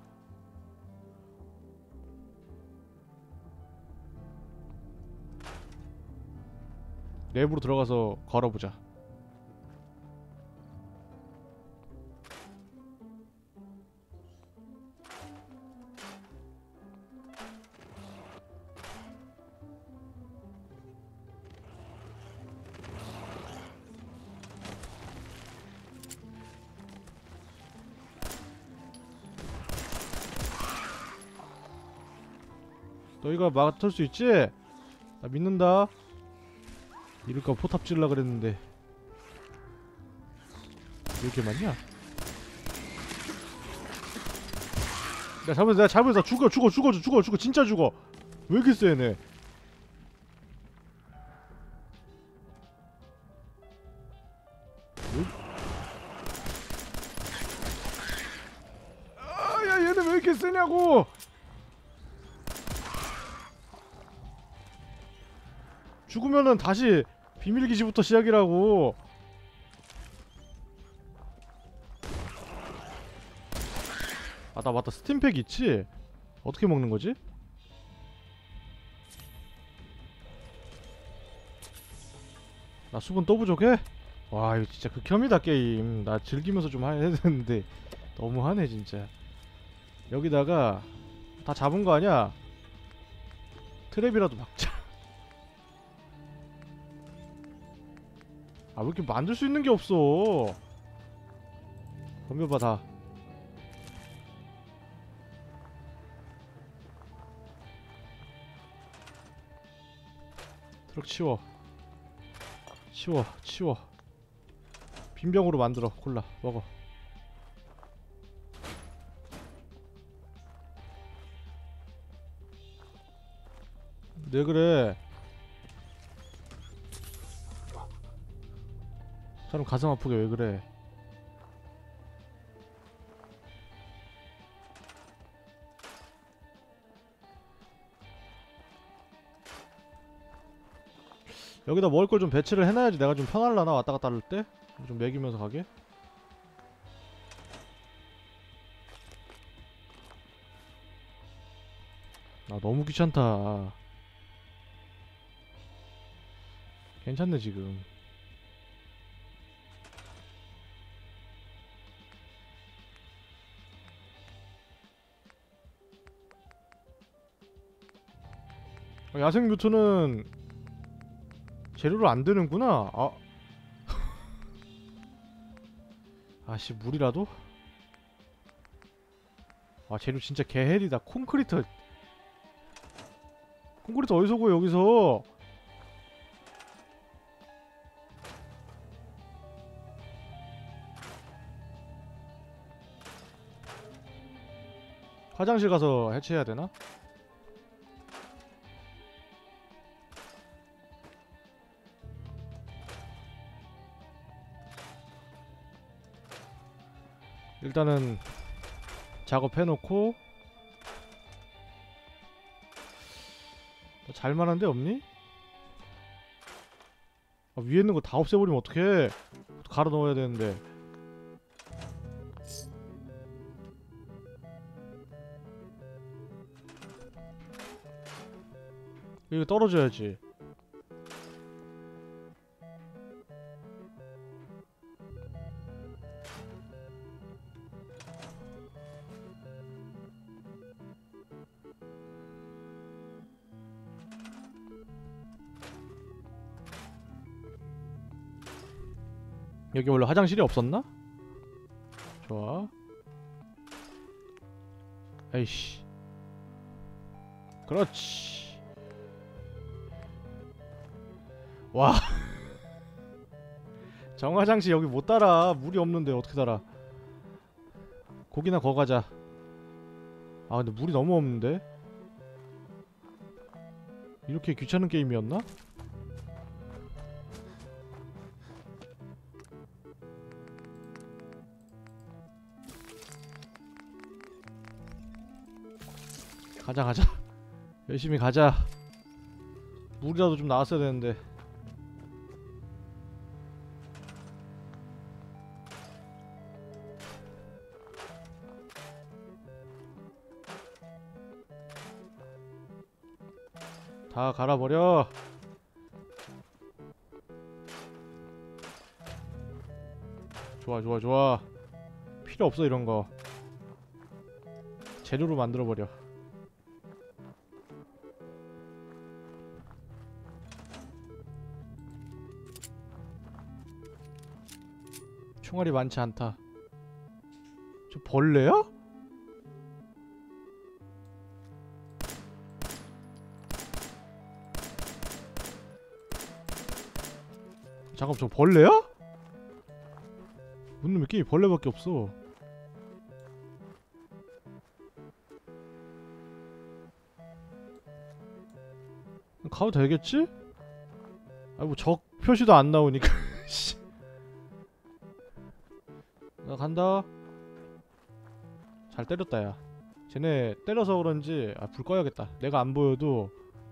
내부로 들어가서 걸어보자. 너희가 맡을 수 있지? 나 믿는다. 이럴까 포탑 찔라 그랬는데 왜 이렇게 많냐? 내가 잡으면서 내가 잡으면서 죽어 죽어 죽어 죽어 죽어 진짜 죽어. 왜 이렇게 세 얘네? 아야 얘네 왜 이렇게 세냐고. 죽으면은 다시 비밀기지부터 시작이라고. 아, 나 맞다. 스팀팩 있지? 어떻게 먹는 거지? 나 수분 또 부족해? 와, 이거 진짜 극혐이다 게임. 나 즐기면서 좀 해야 되는데 너무하네 진짜. 여기다가 다 잡은 거 아니야? 트랩이라도 막자. 아, 왜 이렇게 만들 수 있는 게 없어? 덤벼봐 다. 트럭 치워. 치워 치워. 빈병으로 만들어. 콜라 먹어. 네 그래. 사람 가슴 아프게 왜 그래? 여기다 먹을 걸 좀 배치를 해놔야지 내가 좀 편할라나 왔다 갔다 할 때? 좀 먹이면서 가게? 아, 너무 귀찮다. 괜찮네 지금. 야생 뮤트는 재료로 안 되는구나. 아, 아씨 물이라도? 아 재료 진짜 개헬이다. 콘크리트. 콘크리트 어디서 구해 여기서? 화장실 가서 해체해야 되나? 일단은 작업해놓고. 잘만한 데 없니? 아, 위에 있는 거 다 없애버리면 어떡해. 갈아 넣어야 되는데. 이거 떨어져야지. 여기 원래 화장실이 없었나? 좋아. 에이씨. 그렇지. 와. 정화장실 여기 못 달아. 물이 없는데 어떻게 달아. 고기나 거 가자. 아 근데 물이 너무 없는데? 이렇게 귀찮은 게임이었나? 가자 가자. 열심히 가자. 물이라도 좀 나왔어야 되는데. 다 갈아버려. 좋아 좋아 좋아. 필요 없어 이런거. 재료로 만들어버려. 총알이 많지 않다. 저 벌레야? 잠깐 저 벌레야? 뭔 놈의 게임이 벌레밖에 없어. 가도 되겠지? 아 뭐 적 표시도 안 나오니까. 나 간다. 잘 때렸다 야. 쟤네 때려서 그런지 아 불 꺼야겠다. 내가 안 보여도.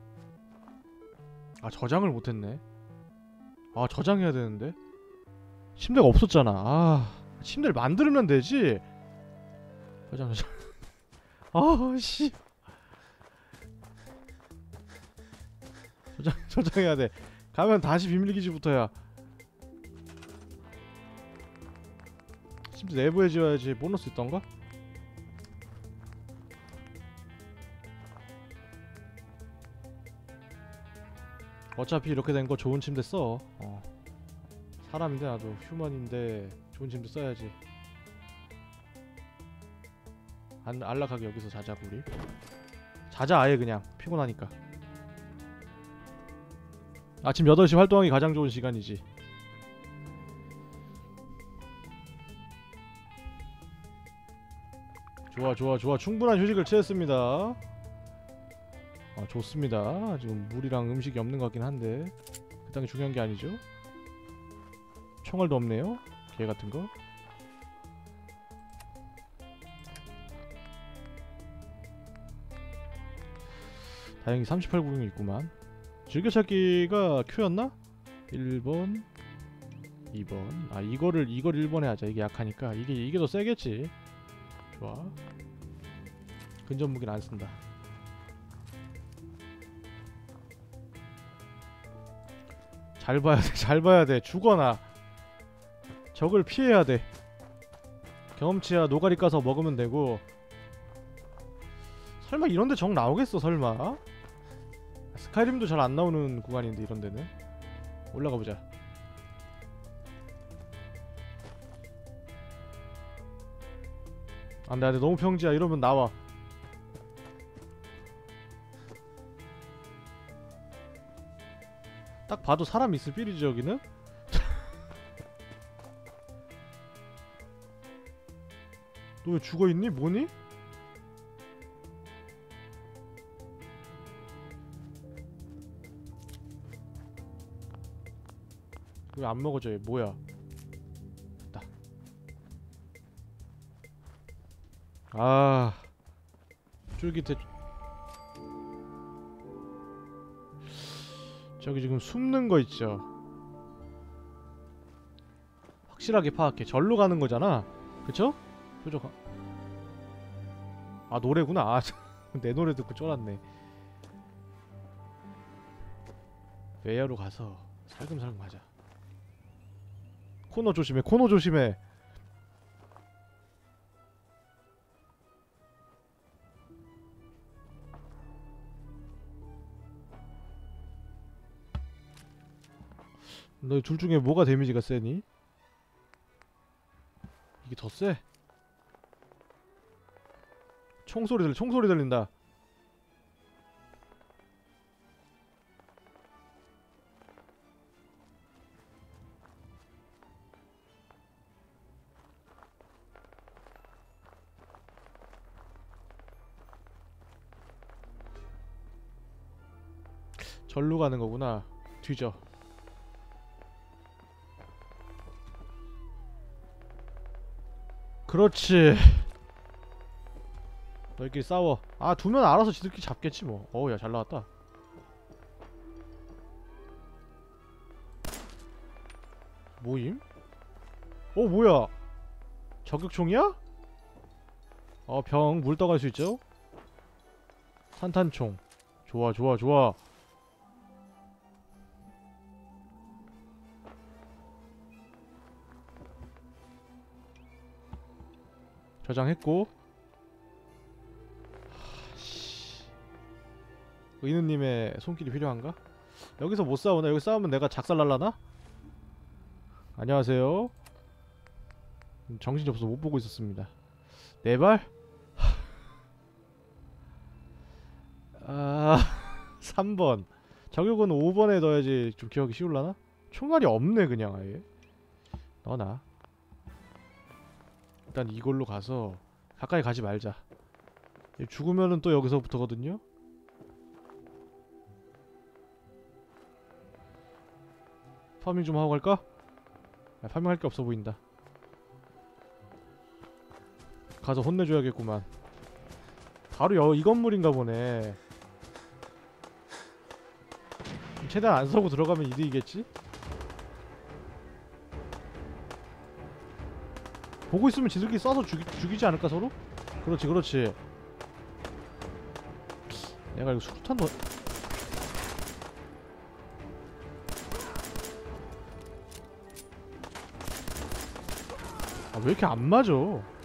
아 저장을 못했네. 아 저장해야 되는데. 침대가 없었잖아. 아 침대를 만들면 되지. 저장 저장. 아 씨. 저장 저장해야 돼. 가면 다시 비밀기지부터야. 침대 내부에 지어야지. 보너스 있던가? 어차피 이렇게 된 거 좋은 침대 써. 어. 사람인데 나도 휴먼인데 좋은 침대 써야지. 안 안락하게 여기서 자자고 우리. 자자 아예 그냥 피곤하니까. 아침 여덟 시 활동하기 가장 좋은 시간이지. 좋아 좋아 좋아. 충분한 휴식을 취했습니다. 아 좋습니다. 지금 물이랑 음식이 없는 것 같긴 한데 그딴 게 중요한 게 아니죠. 총알도 없네요. 개 같은 거. 다행히 삼십팔 구경이 있구만. 즐겨찾기가 Q였나? 일 번 이 번. 아 이거를 이걸 일 번에 하자. 이게 약하니까. 이게 이게 더 세겠지. 좋아. 근접 무기는 안 쓴다. 잘 봐야 돼. 잘 봐야 돼. 죽어나. 적을 피해야 돼. 경험치야 노가리 까서 먹으면 되고. 설마 이런데 적 나오겠어 설마? 스카이림도 잘 안 나오는 구간인데 이런 데는. 올라가 보자. 안돼 안돼 너무 평지야. 이러면 나와. 딱 봐도 사람 있을 필이지 여기는? 너 왜 죽어있니? 뭐니? 왜 안 먹어져 얘 뭐야. 됐다. 아 쫄깃해. 저기 지금 숨는 거 있죠. 확실하게 파악해. 절로 가는 거잖아. 그쵸? 표적. 아 노래구나. 아 내 노래 듣고 쫄았네. 외야로 가서 살금살금 하자. 코너 조심해. 코너 조심해. 너 둘 중에 뭐가 데미지가 세니? 이게 더 세? 총소리 들려. 총소리 들린다. 절로 가는 거구나. 뒤져. 그렇지. 너희끼리 싸워. 아, 두면 알아서 지들끼리 잡겠지 뭐. 어우, 야, 잘 나왔다. 뭐임? 어, 뭐야? 저격총이야? 어, 병 물 떠갈 수 있죠? 산탄총. 좋아, 좋아, 좋아. 저장했고. 하씨. 의느님의 손길이 필요한가? 여기서 못 싸우나? 여기 싸우면 내가 작살날라나? 안녕하세요. 정신이 없어서 못 보고 있었습니다. 네 발? 아... 삼 번. 저격은 오 번에 넣어야지 좀 기억이 쉬울라나? 총알이 없네 그냥 아예. 넣어놔. 일단 이걸로 가서 가까이 가지 말자. 죽으면은 또 여기서부터거든요? 파밍 좀 하고 갈까? 야, 파밍할 게 없어 보인다. 가서 혼내줘야겠구만. 바로 여, 이 건물인가 보네. 최대한 안 서고 들어가면 이득이겠지? 보고 있으면 지들끼리 쏴서 죽이, 죽이지 않을까 서로? 그렇지 그렇지. 내가 이거 수류탄 더... 아 왜 이렇게 안 맞아?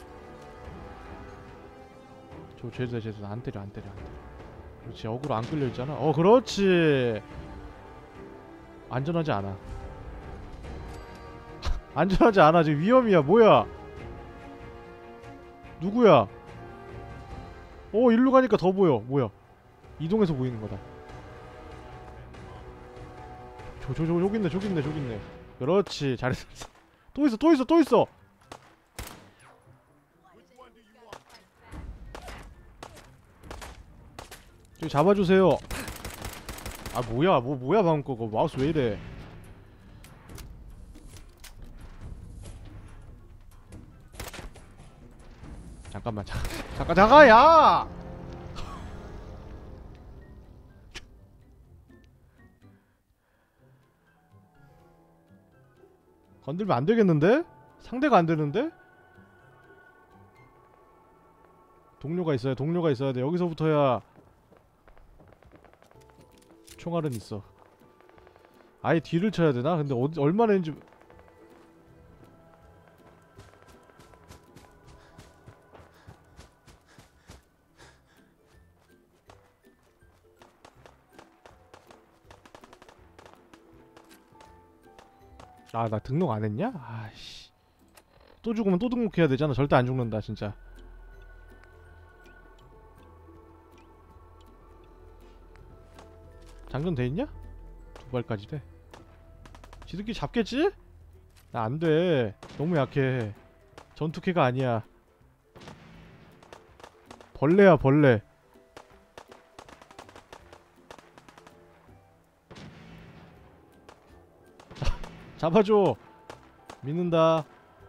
저 쟤들 쟤들 안 때려 안 때려 안 때려. 그렇지. 어그로 안 끌려있잖아. 어 그렇지. 안전하지 않아. 안전하지 않아. 지금 위험이야. 뭐야? 누구야? 어 일로 가니까 더 보여. 뭐야? 이동해서 보이는 거다. 저 저 저 저기 있네 저기 있네 저기 있네. 그렇지. 잘했어. 또 있어 또 있어 또 있어. 저기 잡아주세요. 아 뭐야 뭐 뭐야 방금 거고 마우스 왜 이래? 잠깐만 잠깐 잠깐 잠깐 야! 건들면 안 되겠는데? 상대가 안 되는데? 동료가 있어야 동료가 있어야 돼. 여기서부터야 총알은 있어. 아예 뒤를 쳐야 되나? 근데 어디 얼마나 했는지. 아, 나 등록 안 했냐? 아이씨. 또 죽으면 또 등록해야 되잖아. 절대 안 죽는다, 진짜. 장전돼 있냐? 두 발까지 돼. 지들끼리 잡겠지? 나 안 돼. 너무 약해. 전투캐가 아니야. 벌레야, 벌레. 잡아줘. 믿는다.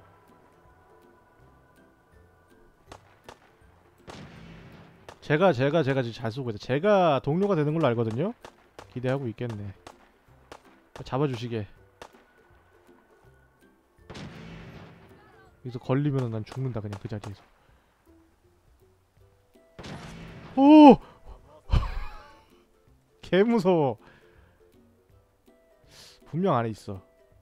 제가 제가 제가 지금 잘 쏘고 있다. 제가 동료가 되는 걸로 알거든요. 기대하고 있겠네. 잡아주시게. 여기서 걸리면은 난 죽는다 그냥 그 자리에서. 오! 개 무서워. 분명 안에 있어.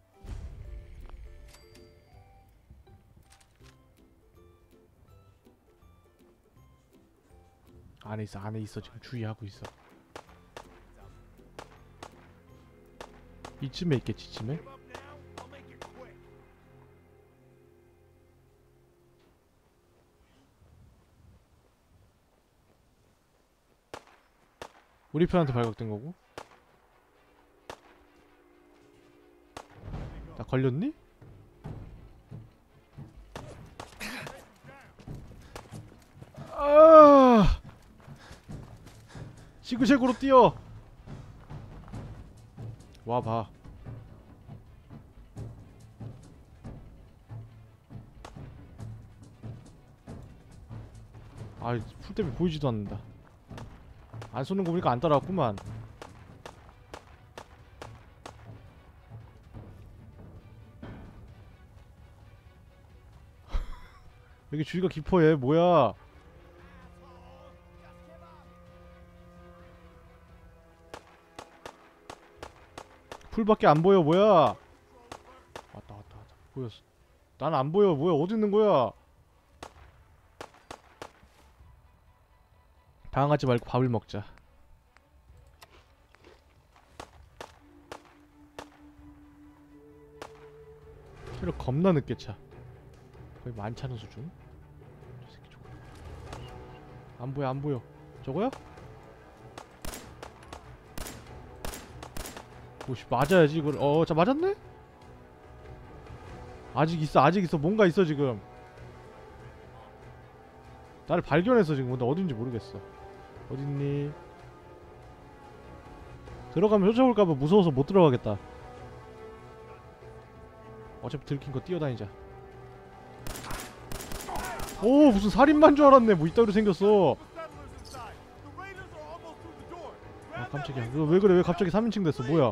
안에 있어, 안에 있어. 지금 주의하고 있어. 이쯤에 있겠지, 이쯤에? 우리 편한테 발각된 거고. 나 걸렸니? 아! 시그색으로 뛰어. 와 봐. 아, 풀 때문에 보이지도 않는다. 안 쏘는 거 보니까 안 따라왔구만. 여기 주위가 깊어. 얘 뭐야? 풀밖에 안 보여. 뭐야? 왔다 왔다 왔다. 보였어. 난 안 보여. 뭐야? 어디 있는 거야? 당황하지 말고 밥을 먹자. 체력 겁나 늦게 차. 거의 많차는 수준. 저 새끼 저거. 안 보여 안 보여. 저거야? 오씨 맞아야지 이걸. 어, 자 맞았네? 아직 있어 아직 있어. 뭔가 있어 지금. 나를 발견했어 지금. 근데 어딘지 모르겠어. 어딨니? 들어가면 쫓아올까봐 무서워서 못 들어가겠다. 어차피 들킨 거 뛰어다니자. 오, 무슨 살인마인 줄 알았네. 뭐 이따위로 생겼어. 아 깜짝이야. 너 왜 그래? 왜 갑자기 삼인칭 됐어? 뭐야?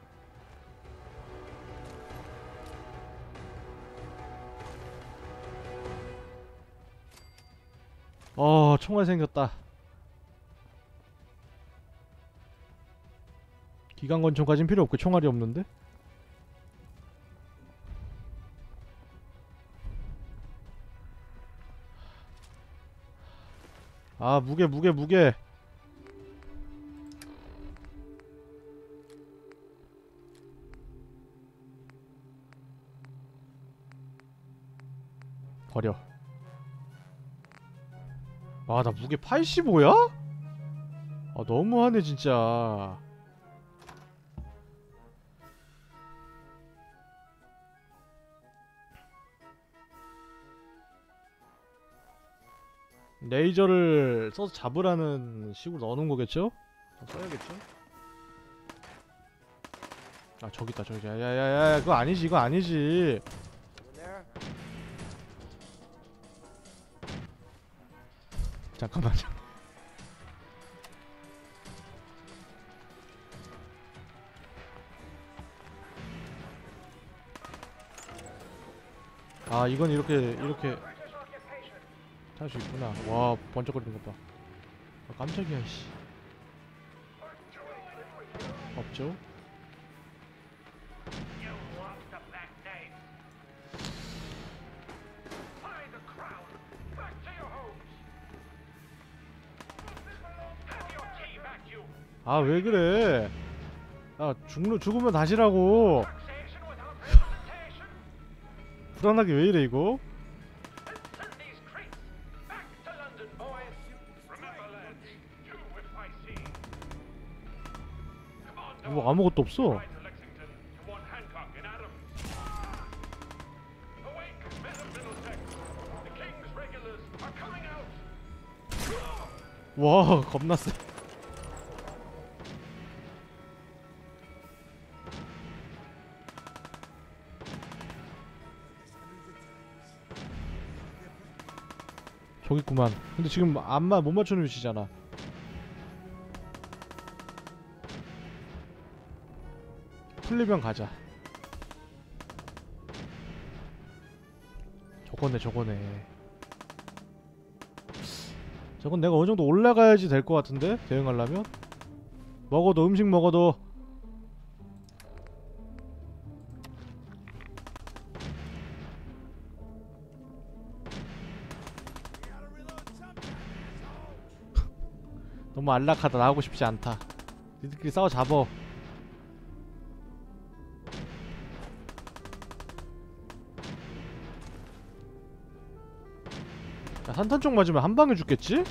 어, 총알 생겼다. 기관권총까진 필요 없고 총알이 없는데? 아, 무게 무게 무게. 버려. 아, 나 무게 팔십오야? 아, 너무하네 진짜. 레이저를 써서 잡으라는 식으로 넣어놓은 거겠죠? 써야겠죠? 아, 저기 있다 저기. 야야야야, 그거 아니지 이거 아니지. 잠깐만. 아, 이건 이렇게 이렇게 탈 수 있구나. 와, 번쩍거리는 것 봐. 아, 깜짝이야 씨. 없죠? 아, 왜 그래? 아, 죽는 죽으면 다시라고. 불안하게 왜 이래 이거? 뭐 아무것도 없어. 와, 겁나 세. 저기 있구만. 근데 지금 안마 못 맞추는 위치잖아. 풀리면 가자. 저거네 저거네. 저건 내가 어느정도 올라가야지 될 것 같은데? 대응하려면? 먹어도 음식 먹어도 너무 안락하다. 나가고 싶지 않다. 니들끼리 싸워 잡어. 야, 산탄총 맞으면 한 방에 죽겠지?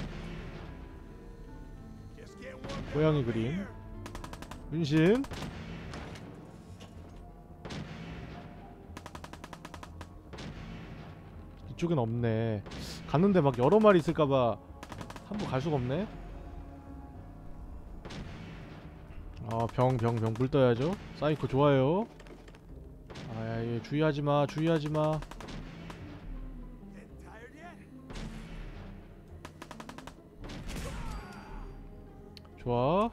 고양이 그림 은신. 이쪽엔 없네. 갔는데 막 여러 마리 있을까봐 함부로 갈 수가 없네. 아, 병, 병, 병, 물 떠야죠. 사이코 좋아요. 아, 예, 주의하지마, 주의하지마. 좋아.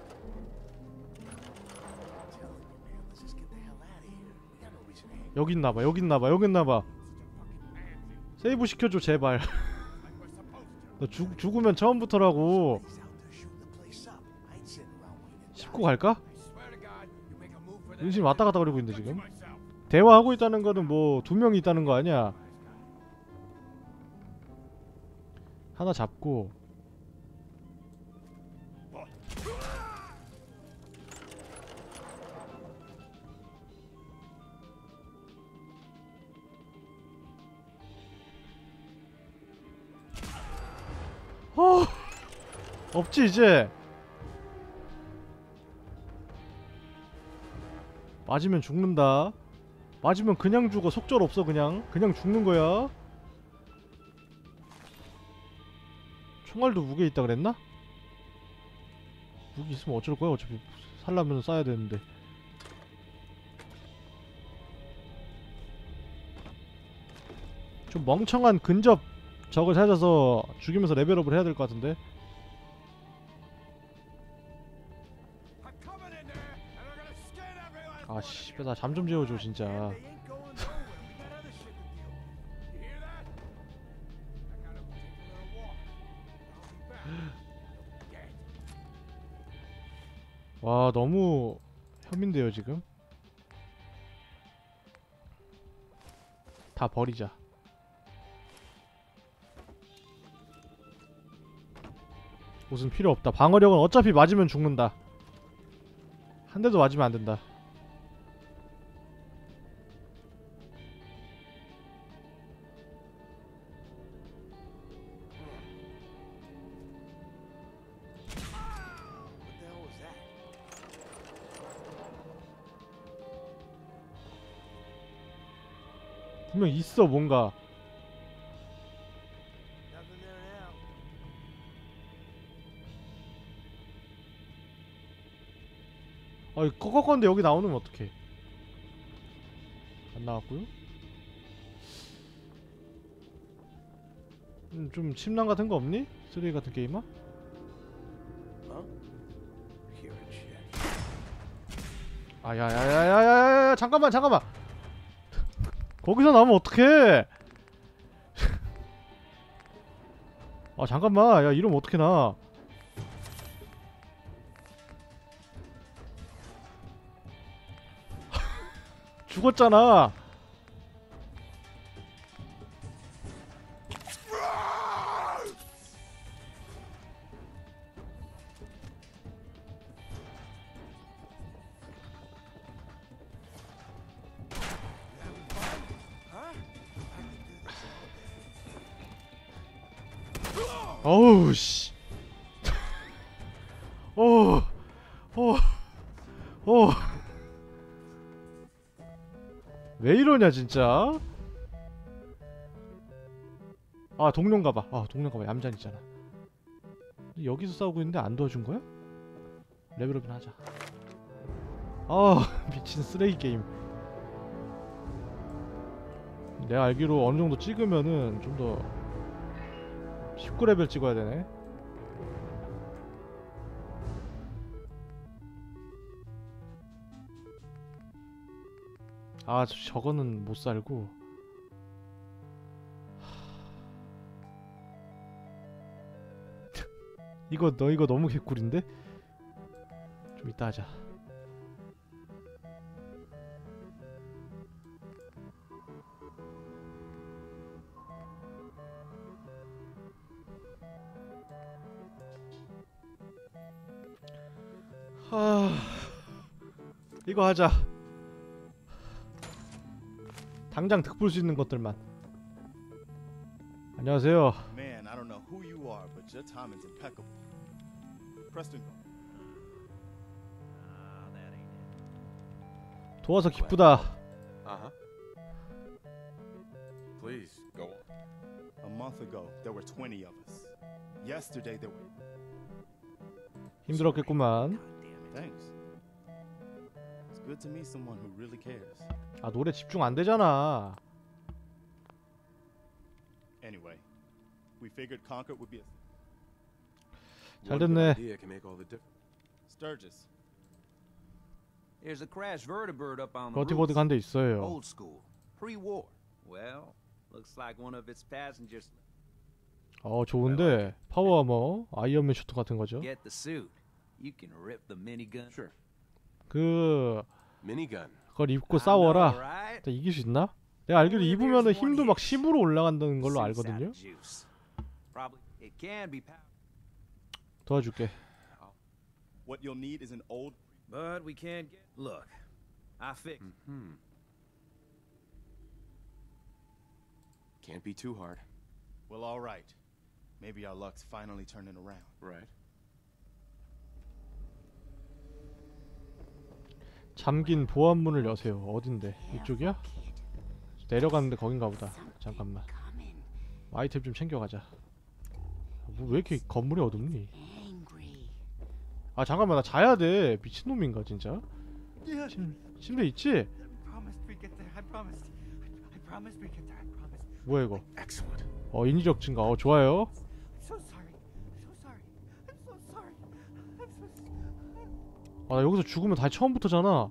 여기 있나봐, 여기 있나봐, 여기 있나봐. 세이브 시켜줘 제발. 너 죽, 죽으면 처음부터라고. 씹고 갈까? 은신 왔다갔다 거리고 있는데 지금 대화하고 있다는 거는 뭐 두 명이 있다는 거 아니야. 하나 잡고. 어, 없지 이제. 맞으면 죽는다. 맞으면 그냥 죽어. 속절 없어. 그냥 그냥 죽는 거야. 총알도 무게 있다 그랬나? 무기 있으면 어쩔 거야. 어차피 살려면 쏴야 되는데. 좀 멍청한 근접 적을 찾아서 죽이면서 레벨업을 해야 될 것 같은데. 아씨, 나 잠 좀 재워줘 진짜. 와, 너무 혐인데요 지금. 다 버리자. 옷은 필요 없다. 방어력은 어차피 맞으면 죽는다. 한 대도 맞으면 안 된다. 분명 있어 뭔가. 아이 꺾었건데 여기 나오면 어떡해. 안 나왔고요. 음, 좀 침낭 같은 거 없니? 쓰레기 같은 게임아? 아 야야야야야야야 잠깐만 잠깐만. 거기서 나오면 어떡해. 아 잠깐만. 야 이러면 어떡해 나. 죽었잖아. 어우 씨. 어. 어. 어. 왜 이러냐 진짜. 아 동료인가봐. 아 동료인가봐. 얌전이잖아. 여기서 싸우고 있는데 안 도와준 거야? 레벨업이나 하자. 아 미친 쓰레기 게임. 내가 알기로 어느 정도 찍으면은 좀 더 십구 레벨 찍어야 되네. 아 저거는 못 살고. 이거 너 이거 너무 개꿀인데? 좀 이따 하자. 아, 이거 하자. 당장 득볼 수 있는 것들만. 안녕하세요. Man, I don't know who you are, but your timing's impeccable. Preston. 도와서 기쁘다. Uh-huh. Please, go on. A month ago, there were twenty of us. Yesterday, there were... 힘들었겠구만. Thanks. It's good to meet someone who really cares. 아, 노래 집중 안 되잖아. Anyway, we figured Concord would be a... 잘 됐네. Sturgis. There's a crashed vertibird up on the 버티버드 간 데 있어요. Old school, pre-war. Well, looks like one of its passengers. 어, 좋은데. 파워아머, 아이언맨 슈트 같은 거죠. Get the suit. You can rip the minigun. Sure. 그 Minigun. 그걸 입고 싸워라. know, right? 나 이길 수 있나? 내가 알기로 입으면은 힘도 막 십으로 올라간다는 걸로 알거든요. Probably it can be powered. 도와줄게. What you'll need is an old... But we can't get... Look, I fix... Hmm. Can't be too hard. Well, all right. Maybe our luck's finally turning around. Right. 잠긴 보안문을 여세요. 어딘데? 이쪽이야? 내려가는데 거긴가 보다. 잠깐만. 아이템 좀 챙겨가자. 뭐 왜 이렇게 건물이 어둡니? 아 잠깐만, 나 자야 돼. 미친놈인가 진짜? 침, 침대 있지? 뭐야 이거? 어, 인위적 증가. 어, 좋아요. 아, 나 여기서 죽으면 다시 처음부터잖아.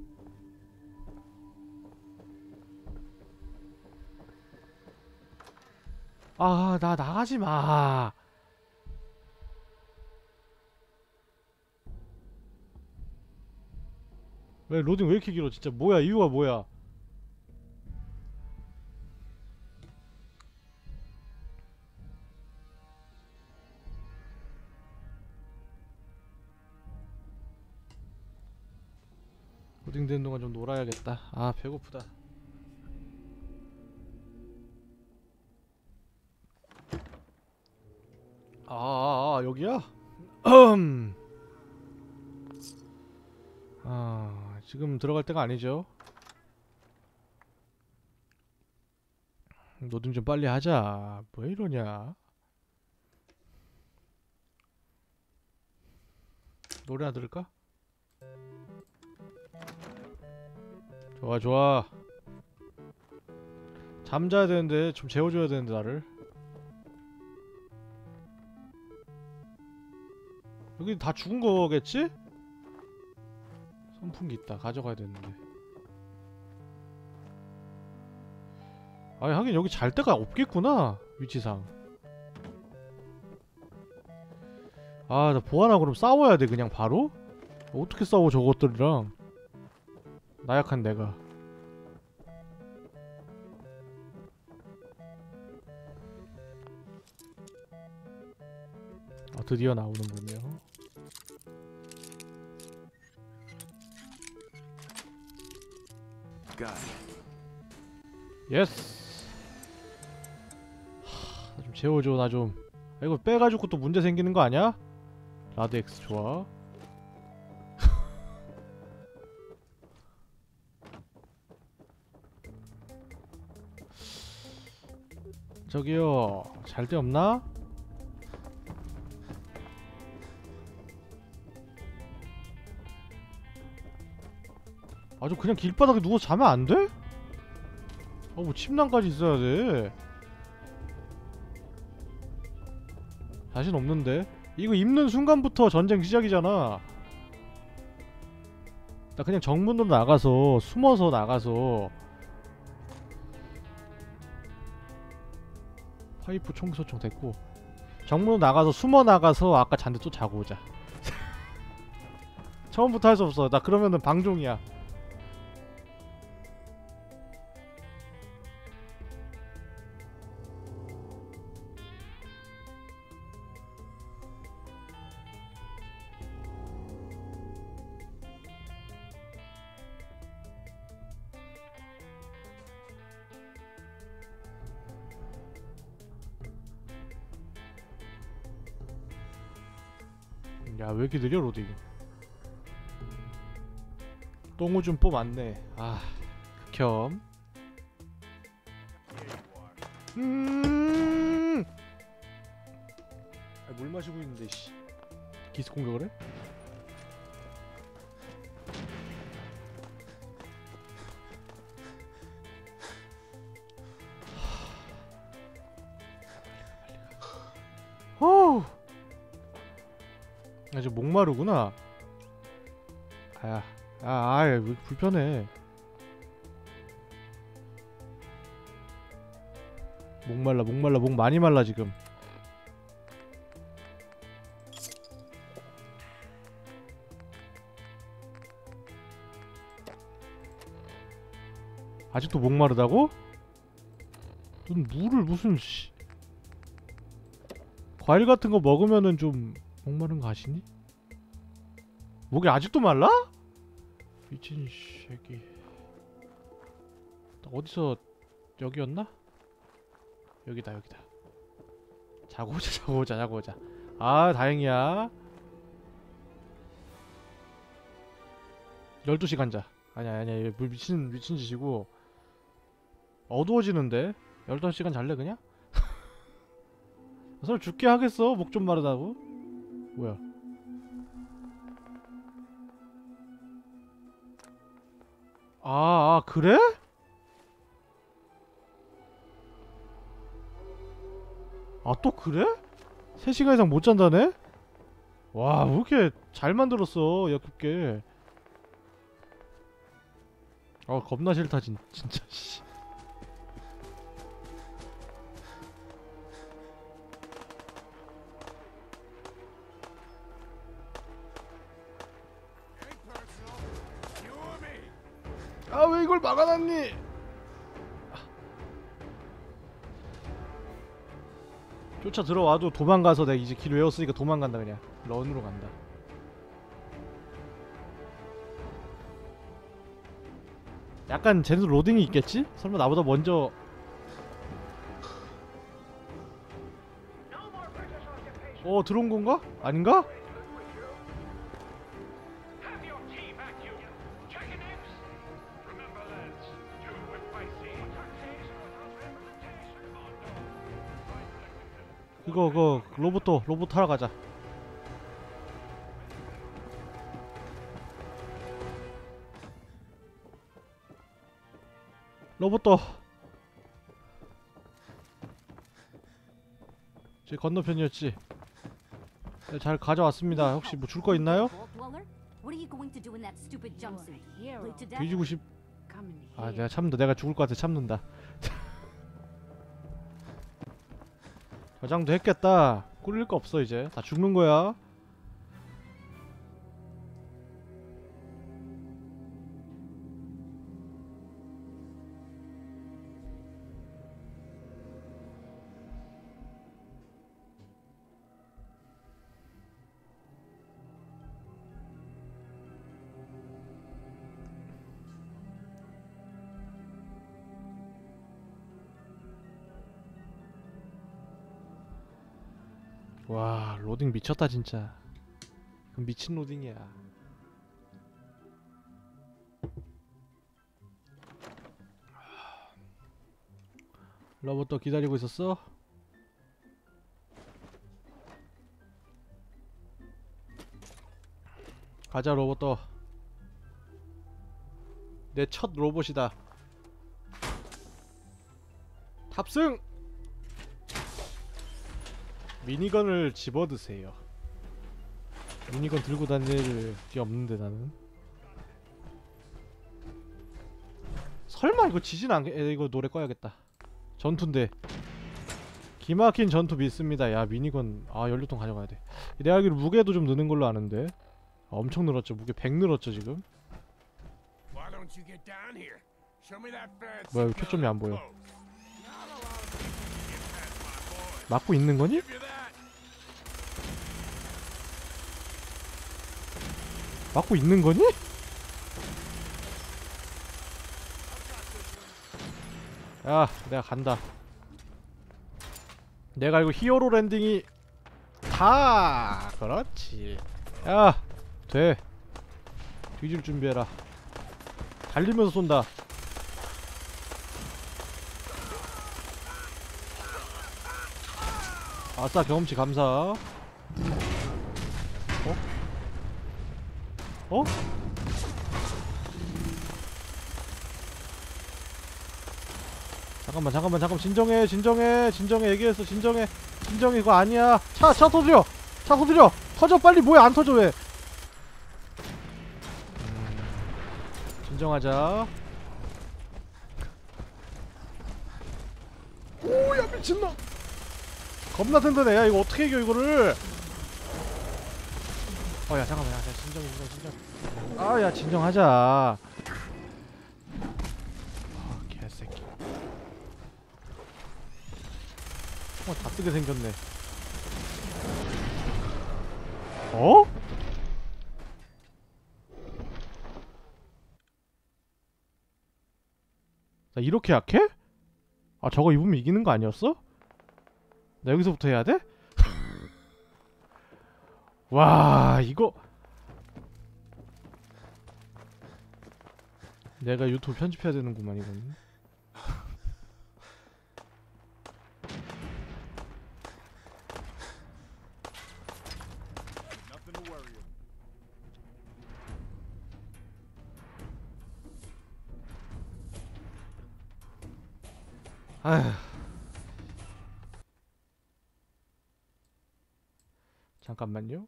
아, 나 나가지 마. 왜 로딩 왜 이렇게 길어? 진짜 뭐야? 이유가 뭐야? 로딩 되는 동안 좀 놀아야겠다. 아, 배고프다. 아, 아, 아 여기야? 음. 아, 지금 들어갈 때가 아니죠. 로딩 좀 빨리 하자. 왜 이러냐? 노래 하나 들을까? 좋아 좋아. 잠자야 되는데 좀 재워줘야 되는데 나를. 여기 다 죽은 거겠지? 선풍기 있다. 가져가야 되는데. 아니 하긴 여기 잘 데가 없겠구나. 위치상. 아, 나 보안하고 그럼 싸워야 돼 그냥 바로? 어떻게 싸워 저것들이랑. 나약한 내가. 아, 드디어 나오는군요. 예스. 하, 나 좀 재워줘. 나 좀. 아, 이거 빼가지고 또 문제 생기는 거 아니야? 라드엑스 좋아. 저기요, 잘 데 없나? 아주 그냥 길바닥에 누워서 자면 안 돼? 아, 뭐 침낭까지 있어야 돼. 자신 없는데? 이거 입는 순간부터 전쟁 시작이잖아. 나 그냥 정문으로 나가서 숨어서 나가서 파이프 총소총 됐고 정문으로 나가서 숨어 나가서 아까 잔데 또 자고 오자. 처음부터 할 수 없어. 나 그러면은 방종이야. 야, 왜 이렇게 느려 로딩. 똥오줌 뽑았네. 아, 극혐. 음. 아, 물 마시고 있는데 씨. 기습 공격을 해? 어우. 아, 이제 목마르구나. 아야. 아, 아이, 왜 불편해. 목말라, 목말라, 목 많이 말라 지금. 아직도 목마르다고? 넌 물을 무슨 씨. 과일 같은 거 먹으면은 좀 목마른 거 아시니? 목이 아직도 말라? 미친 새끼. 어디서 여기였나? 여기다 여기다. 자고 오자 자고 오자 자고 오자. 아 다행이야. 열두 시간 자. 아니야 아니야 물 미친 미친 짓이고. 어두워지는데? 열다섯 시간 잘래 그냥? 설마 죽게 하겠어? 목 좀 마르다고? 뭐야? 아, 아 그래? 아 또 그래? 세 시간 이상 못 잔다네? 와, 왜 이렇게 잘 만들었어 역겹게. 아 겁나 싫다 진, 진짜 씨. 아 왜 이걸 막아놨니? 쫓아 들어와도 도망가서 내가 이제 길 외웠으니까 도망간다 그냥. 런으로 간다. 약간 쟤도 로딩이 있겠지? 설마 나보다 먼저. 어 들어온 건가? 아닌가? 그거 그거 로봇도 로봇 타러 가자. 로봇도 제 건너편이었지. 네, 잘 가져왔습니다. 혹시 뭐 줄 거 있나요? 뒤지고 싶. 아 내가 참는다. 내가 죽을 것 같아. 참는다. 저장도 했겠다. 꿀릴 거 없어 이제. 다 죽는 거야. 와 로딩 미쳤다 진짜. 미친 로딩이야. 로봇도 기다리고 있었어? 가자 로봇도. 내 첫 로봇이다. 탑승! 미니건을 집어드세요. 미니건 들고 다닐 게 없는데 나는. 설마 이거 지진 않게. 에, 이거 노래 꺼야겠다. 전투인데. 기막힌 전투 믿습니다. 야 미니건. 아 연료통 가져가야 돼. 내가 알기로 무게도 좀 느는 걸로 아는데. 아, 엄청 늘었죠. 무게 백 늘었죠 지금. 뭐야 이거 표점이 안 보여. 막고 있는 거니? 막고 있는 거니? 야, 내가 간다. 내가 알고 히어로 랜딩이 다 그렇지. 야! 돼. 뒤질 준비해라. 달리면서 쏜다. 아싸, 경험치 감사. 어? 어? 잠깐만 잠깐만 잠깐만 진정해 진정해 진정해 얘기했어 진정해 진정해 이거 아니야. 차 차 터뜨려 차 터뜨려 터져 빨리. 뭐야 안 터져 왜. 음, 진정하자. 오야 미친놈. 겁나 든든해. 야 이거 어떻게 이겨 이거를. 어야 잠깐만 야 진정해 진정 진정. 아야 진정하자. 아 개새끼. 어, 다 뜨게 생겼네. 어? 나 이렇게 약해? 아 저거 입으면 이기는 거 아니었어? 나 여기서부터 해야 돼? 와 이거 내가 유튜브 편집해야 되는구만 이건. 아휴. 잠깐만요.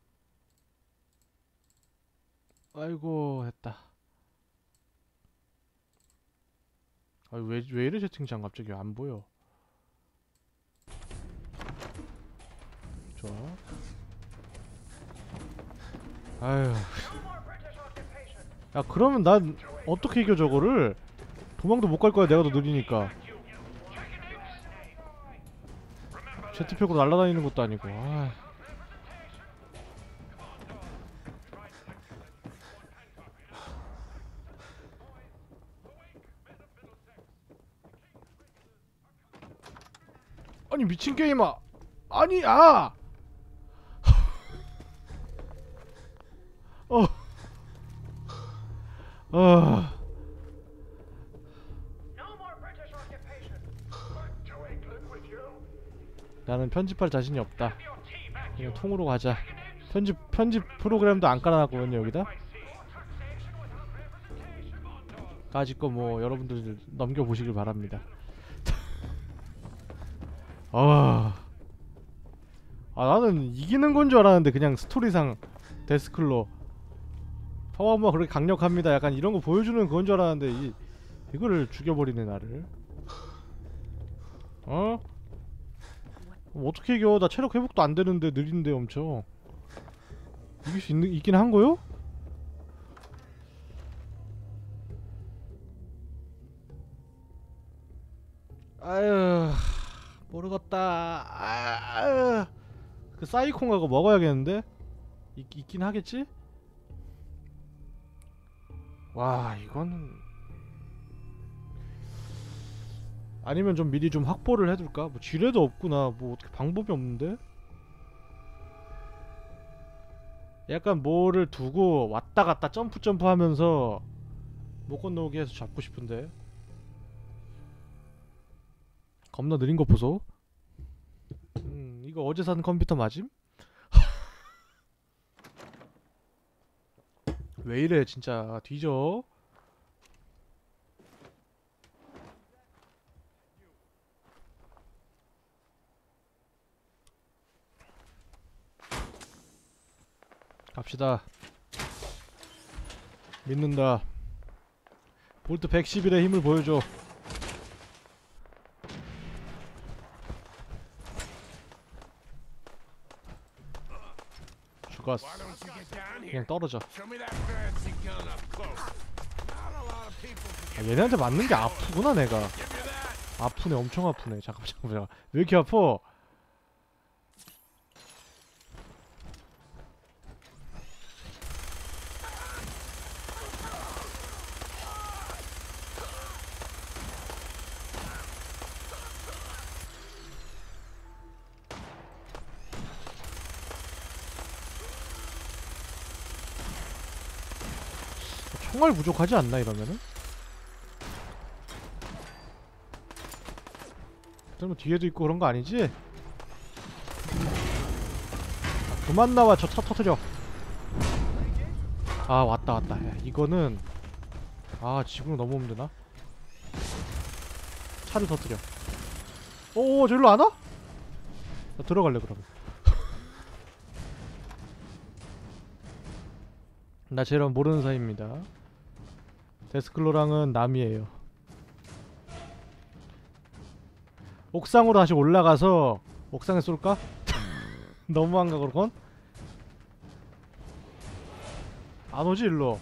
아이고 했다. 아 왜 왜 이래 채팅창 갑자기 안 보여. 좋아. 아휴. 야 그러면 난 어떻게 이겨 저거를. 도망도 못 갈 거야 내가 더 느리니까. 제트팩으로 날아다니는 것도 아니고. 아. 아니 미친 게임아. 아니 아. 어. 어. 나는 편집할 자신이 없다. 그냥 통으로 가자. 편집 편집 프로그램도 안 깔아놨거든요 여기다. 까짓 거 뭐 여러분들 넘겨보시길 바랍니다. 아, 아 나는 이기는 건 줄 알았는데 그냥 스토리상 데스클로 파워마 그렇게 강력합니다. 약간 이런 거 보여주는 그건 줄 알았는데 이 이거를 죽여버리네 나를. 어? 어떻게 이겨? 나 체력 회복도 안 되는데 느린데 엄청. 이길 수 있는 있긴 한 거요? 아유 모르겠다. 아유 그 사이콘 가고 먹어야겠는데? 있, 있긴 하겠지? 와 이거는 아니면 좀 미리 좀 확보를 해둘까? 뭐 지뢰도 없구나. 뭐 어떻게 방법이 없는데? 약간 뭐를 두고 왔다 갔다 점프 점프 하면서 못 건너오게 해서 잡고 싶은데. 겁나 느린 거 보소. 음 이거 어제 산 컴퓨터 맞임? 왜 이래 진짜 뒤져. 갑시다. 믿는다. 볼트 백십일의 힘을 보여줘. 죽었어. 그냥 떨어져. 아, 얘네한테 맞는 게 아프구나 내가. 아프네 엄청 아프네. 잠깐만 잠깐만. 왜 이렇게 아파? 총알 부족하지 않나 이러면은? 그러면 뒤에도 있고 그런 거 아니지? 아, 그만 나와. 저 차 터뜨려. 아 왔다 왔다. 야, 이거는 아 집으로 너무 힘드나? 차를 터뜨려. 오 저기로 안 와? 나 들어갈래 그러면. 나 쟤랑 모르는 사이입니다. 데스클로랑은 남이에요. 옥상으로 다시 올라가서 옥상에 쏠까? 너무한가 그건? 안 오지 일로.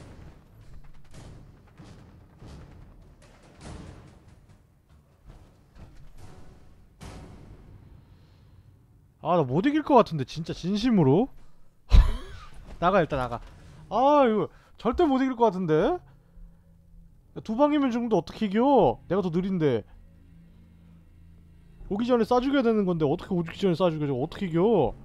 아 나 못 이길 것 같은데 진짜 진심으로. 나가 일단 나가. 아 이거 절대 못 이길 것 같은데. 두 방이면 정도 어떻게 이겨? 내가 더 느린데. 오기 전에 쏴 죽여야 되는 건데 어떻게 오기 전에 쏴 죽여? 어떻게 이겨?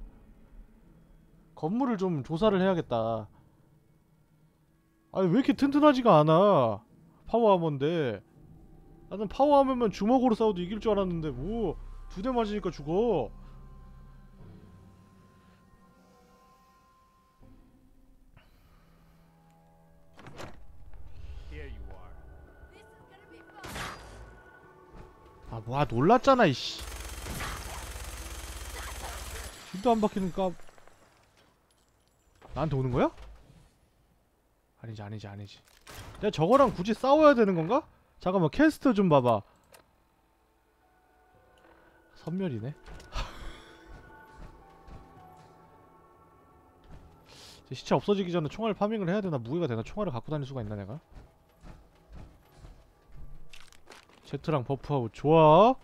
건물을 좀 조사를 해야겠다. 아니 왜 이렇게 튼튼하지가 않아? 파워하머인데. 나는 파워하머면 주먹으로 싸워도 이길 줄 알았는데 뭐 두 대 맞으니까 죽어. 아 뭐야 놀랐잖아 이씨. 힐도 안 박히니까 나한테 오는 거야? 아니지 아니지 아니지. 내가 저거랑 굳이 싸워야 되는 건가? 잠깐만 캐스트 좀 봐봐. 선멸이네. 시체 없어지기 전에 총알 파밍을 해야 되나? 무기가 되나? 총알을 갖고 다닐 수가 있나 내가? 제트랑 버프하고 좋아.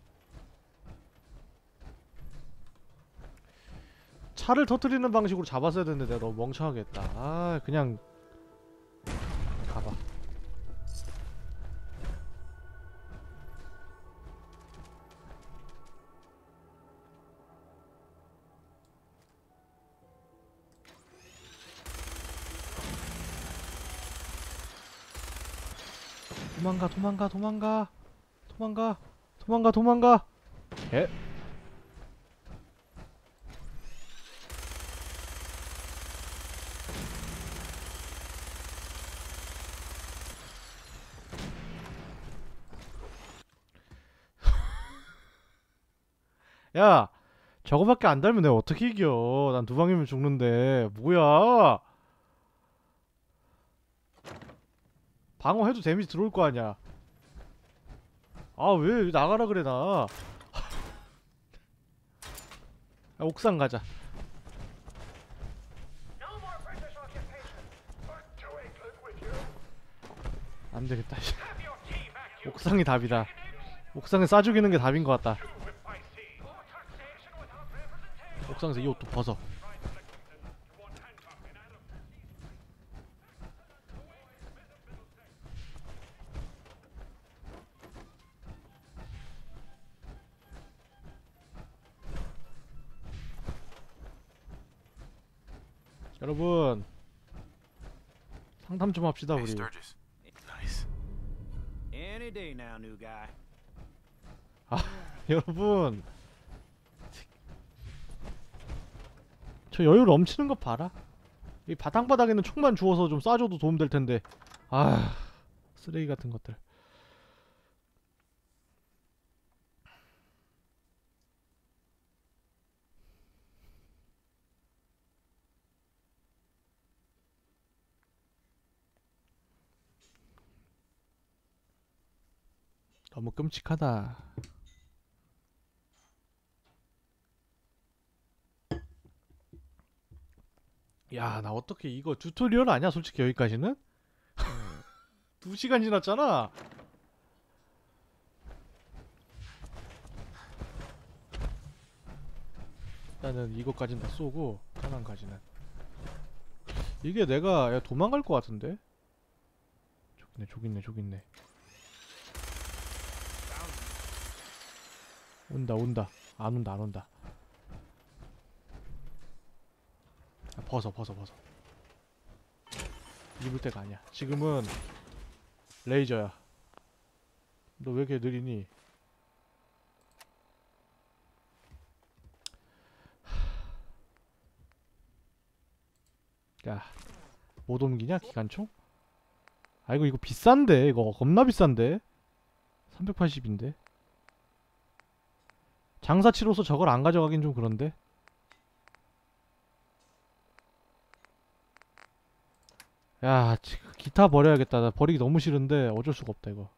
차를 터뜨리는 방식으로 잡았어야 되는데 내가 너무 멍청하게 했다. 아 그냥 가봐. 도망가 도망가 도망가 도망가 도망가 도망가. 에? 야 저거밖에 안 달면 내가 어떻게 이겨. 난 두 방이면 죽는데 뭐야. 방어해도 데미지 들어올 거 아니야. 아 왜 나가라 그래 나. 야, 옥상 가자. 안 되겠다. 옥상이 답이다. 옥상에 쏴 죽이는 게 답인 것 같다. 옥상에서 이 옷도 벗어. 여러분 상담 좀 합시다 우리. Any day now, new guy. 아 여러분 저 여유 넘치는 거 봐라. 이 바탕바닥에는 총만 주워서 좀 쏴줘도 도움될 텐데. 아 쓰레기 같은 것들. 너무 끔찍하다. 야, 나 어떻게 이거 튜토리얼 아니야? 솔직히 여기까지는? 두 시간 지났잖아. 일단은 이거까진 다 쏘고 하나까지는. 이게 내가 야, 도망갈 것 같은데? 저기 있네, 저기 있네, 저기 있네. 온다 온다. 안 온다 안 온다. 아, 벗어 벗어 벗어. 입을 때가 아니야. 지금은 레이저야. 너 왜 이렇게 느리니? 야, 못 옮기냐 기관총? 아 이거 이거 비싼데 이거 겁나 비싼데 삼백팔십인데 장사치로서 저걸 안 가져가긴 좀 그런데. 야 기타 버려야겠다. 나 버리기 너무 싫은데 어쩔 수가 없다 이거.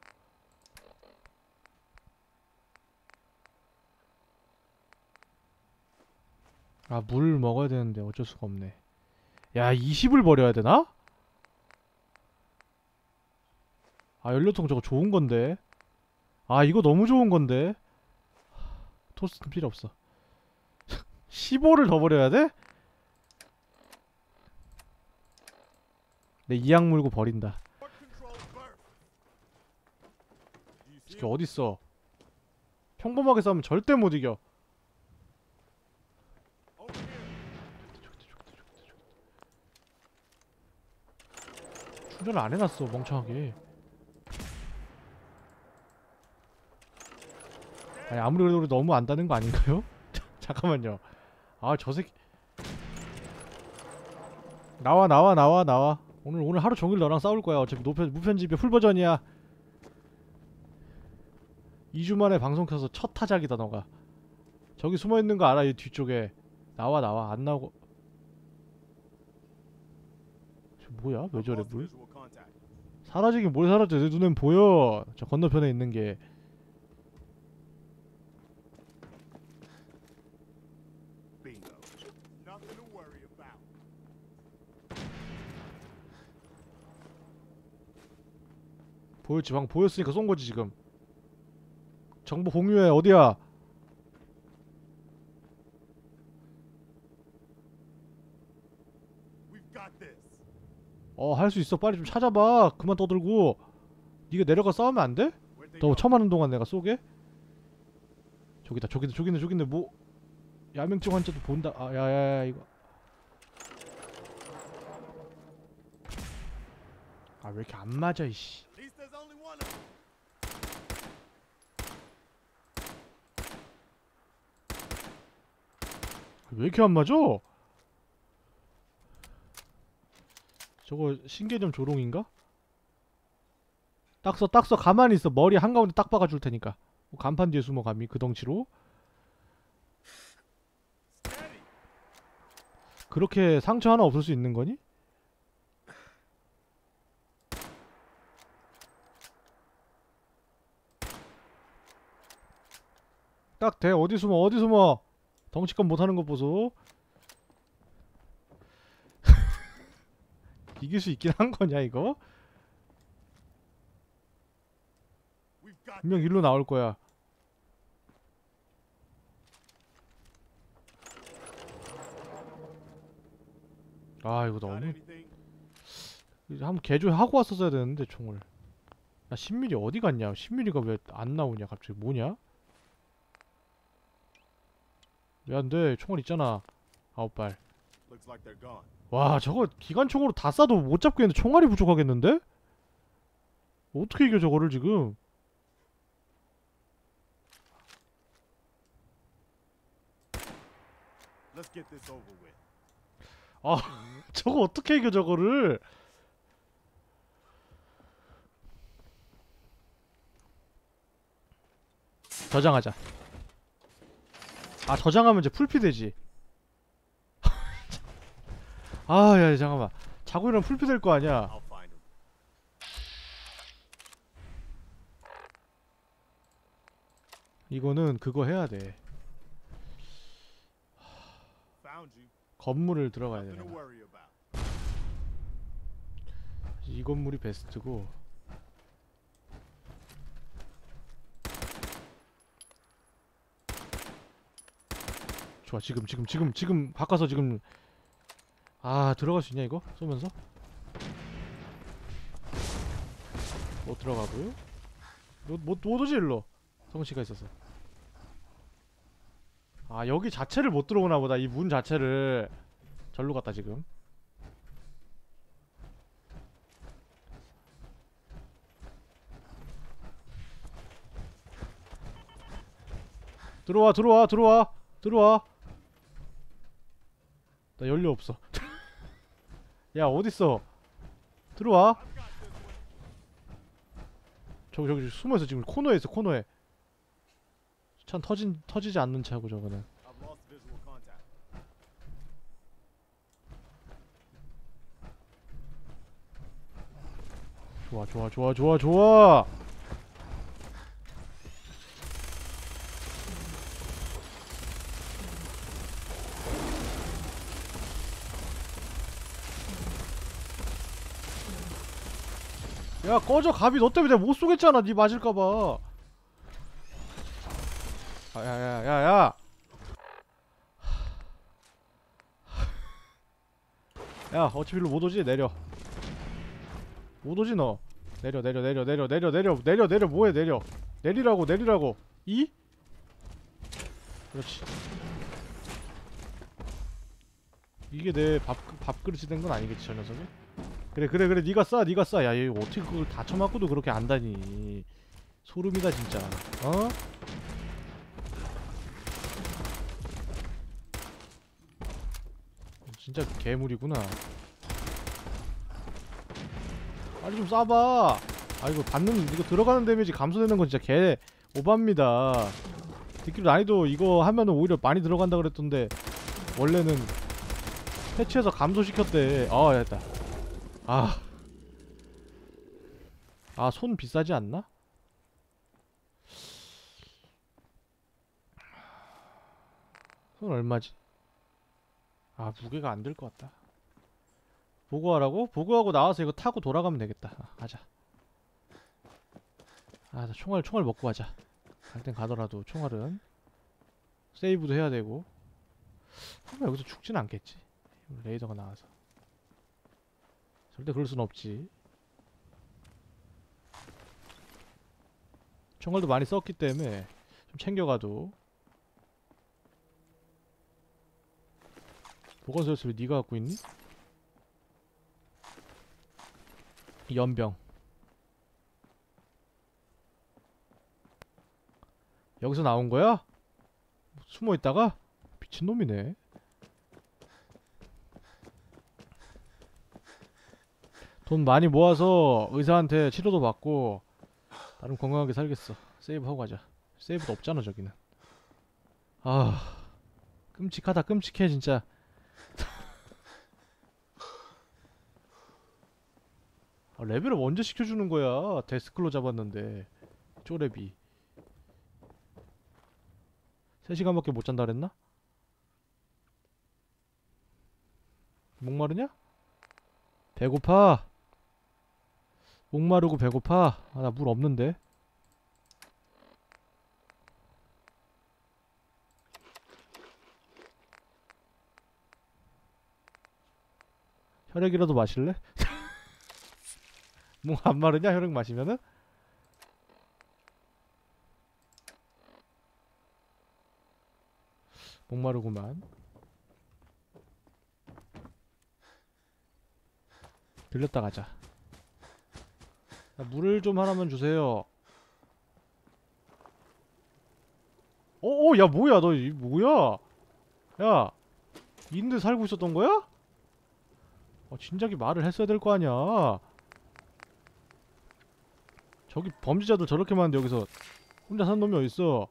아 물 먹어야 되는데 어쩔 수가 없네. 야 이십을 버려야 되나? 아 연료통 저거 좋은 건데. 아 이거 너무 좋은 건데. 토스트는 필요 없어. 십오를 더 버려야 돼? 내 이악 물고 버린다. 이게 어딨어? 평범하게 싸우면 절대 못 이겨. 충전을 안 해놨어 멍청하게. 아니 아무리 그래도 우리 너무 안다는 거 아닌가요? 잠깐만요. 아 저 새끼 나와 나와 나와 나와. 오늘 오늘 하루 종일 너랑 싸울 거야. 어차피 노편, 무편집의 풀버전이야. 이 주 만에 방송 켜서 첫 타작이다 너가. 저기 숨어있는 거 알아 이 뒤쪽에. 나와 나와 안 나오고. 저 뭐야 왜 저래 물? 사라지긴 뭘 사라져. 내 눈엔 보여. 저 건너편에 있는 게. 보였지 방금 보였으니까 쏜거지 지금. 정보 공유해. 어디야? 어 할 수 있어. 빨리 좀 찾아봐. 그만 떠들고. 니가 내려가 싸우면 안 돼? 너 처음하는 동안 내가 쏘게? 저기다 저기다 저기네 저기네 뭐 야맹증 환자도 본다. 아 야야야 이거. 아 왜 이렇게 안 맞아 이씨. 왜 이렇게 안 맞아? 저거 신개념 조롱인가? 딱 써, 딱 써. 가만히 있어. 머리 한가운데 딱 박아줄 테니까. 간판 뒤에 숨어 감히 그 덩치로. 그렇게 상처 하나 없을 수 있는 거니? 딱 돼. 어디 숨어 어디 숨어. 덩치껏 못하는 것 보소. 이길 수 있긴 한 거냐 이거? 분명 일로 나올 거야. 아 이거 너무 한번 개조하고 왔었어야 되는데 총을. 나 십 밀리미터 어디 갔냐? 십 밀리미터가 왜 안 나오냐 갑자기. 뭐냐? 왜 안 돼? 총알 있잖아. 아홉 발. 와 저거 기관총으로 다 쏴도 못 잡겠는데 총알이 부족하겠는데? 어떻게 이겨 저거를 지금. 아 저거 어떻게 이겨 저거를. 저장하자. 아 저장하면 이제 풀피 되지. 아 야 잠깐만. 자고 일어나면 풀피 될 거 아니야. 이거는 그거 해야 돼. 건물을 들어가야 돼. 내가. 이 건물이 베스트고. 좋아 지금 지금 지금 지금 바꿔서 지금. 아 들어갈 수 있냐 이거? 쏘면서? 못 들어가고요? 못, 못, 못 오지 일로. 성씨가 있어서. 아 여기 자체를 못 들어오나 보다. 이 문 자체를. 절로 갔다 지금. 들어와 들어와 들어와 들어와. 나 연료 없어. 야 어딨어? 들어와. 저기 저기 숨어있어. 지금 코너에 있어. 코너에. 참 터진 터지지 않는 차고 저거는. I've lost visual contact. 좋아 좋아 좋아 좋아 좋아. 야 꺼져. 갑이 너 때문에 내가 못 쏘겠잖아. 니 맞을까봐. 아, 야야야야. 야 어차피 일로 못 오지. 내려. 못 오지 너. 내려 내려 내려 내려 내려 내려 내려 내려 뭐해. 내려. 내리라고 내리라고. 이? 그렇지. 이게 내 밥 밥그릇이 된 건 아니겠지 저 녀석이? 그래 그래 그래 니가 싸 니가 싸. 야 얘 어떻게 그걸 다 쳐맞고도 그렇게 안다니. 소름이다 진짜. 어? 진짜 괴물이구나. 빨리 좀 쏴봐. 아 이거 받는 이거 들어가는 데미지 감소되는 건 진짜 개 오바입니다. 듣기로 난이도 이거 하면은 오히려 많이 들어간다 그랬던데 원래는 패치해서 감소시켰대. 아 됐다. 아. 아 손 비싸지 않나? 손 얼마지? 아 무게가 안 될 것 같다. 보고하라고? 보고하고 나와서 이거 타고 돌아가면 되겠다. 아, 가자. 아 총알 총알 먹고 가자. 갈 땐 가더라도 총알은 세이브도 해야 되고. 설마 여기서 죽진 않겠지? 레이더가 나와서 절대 그럴 순 없지. 총알도 많이 썼기 때문에 좀 챙겨가도. 보건소에서 왜 니가 갖고 있니? 연병. 여기서 나온 거야? 숨어 있다가? 미친놈이네. 돈 많이 모아서 의사한테 치료도 받고 나름 건강하게 살겠어. 세이브 하고 가자. 세이브도 없잖아 저기는. 아 끔찍하다. 끔찍해 진짜. 아, 레벨업 언제 시켜주는 거야? 데스클로 잡았는데 쪼레비. 세 시간밖에 못 잔다 그랬나? 목마르냐? 배고파. 목마르고 배고파. 아, 나 물 없는데. 혈액이라도 마실래? 목 안 마르냐? 혈액 마시면은? 목마르구만. 들렸다 가자. 야, 물을 좀 하나만 주세요. 어어 야 뭐야 너 이 뭐야? 야 인데 살고 있었던 거야? 어, 진작에 말을 했어야 될 거 아니야. 저기 범죄자들 저렇게 많은데 여기서 혼자 사는 놈이 어딨어.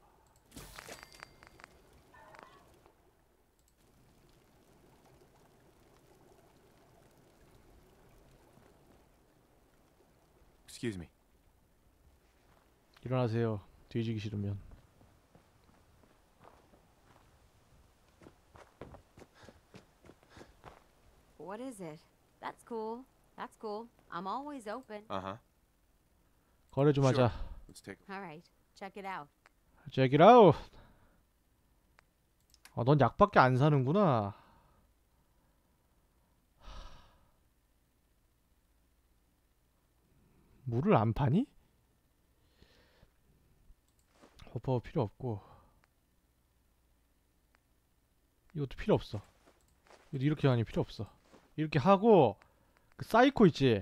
Excuse me. 일어나세요. 뒤지기 싫으면. What is it? That's cool. That's cool. I'm always open. Uh-huh. 거래 좀 Sure. 하자. Let's take All right. Check it out. Check it out. 아, 넌 약밖에 안 사는구나. 물을 안 파니? 버퍼 필요 없고 이것도 필요 없어. 이것도 이렇게 하니 필요 없어. 이렇게 하고 그 사이코 있지?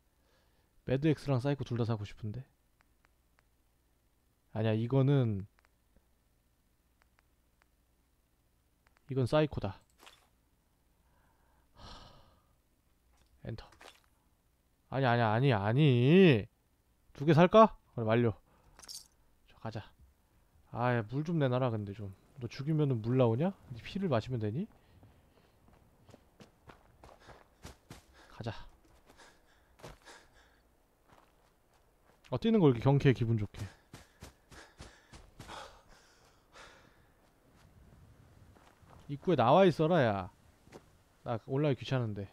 매드엑스랑 사이코 둘 다 사고 싶은데 아니야 이거는 이건 사이코다. 엔터. 아니 아니 아니 아니. 두 개 살까? 그래 완료. 자, 가자. 아야 물 좀 내놔라. 근데 좀 너 죽이면은 물 나오냐? 네 피를 마시면 되니? 가자. 어 뛰는 거 이렇게 경쾌해. 기분 좋게. 입구에 나와 있어라 야. 나 올라가기 귀찮은데.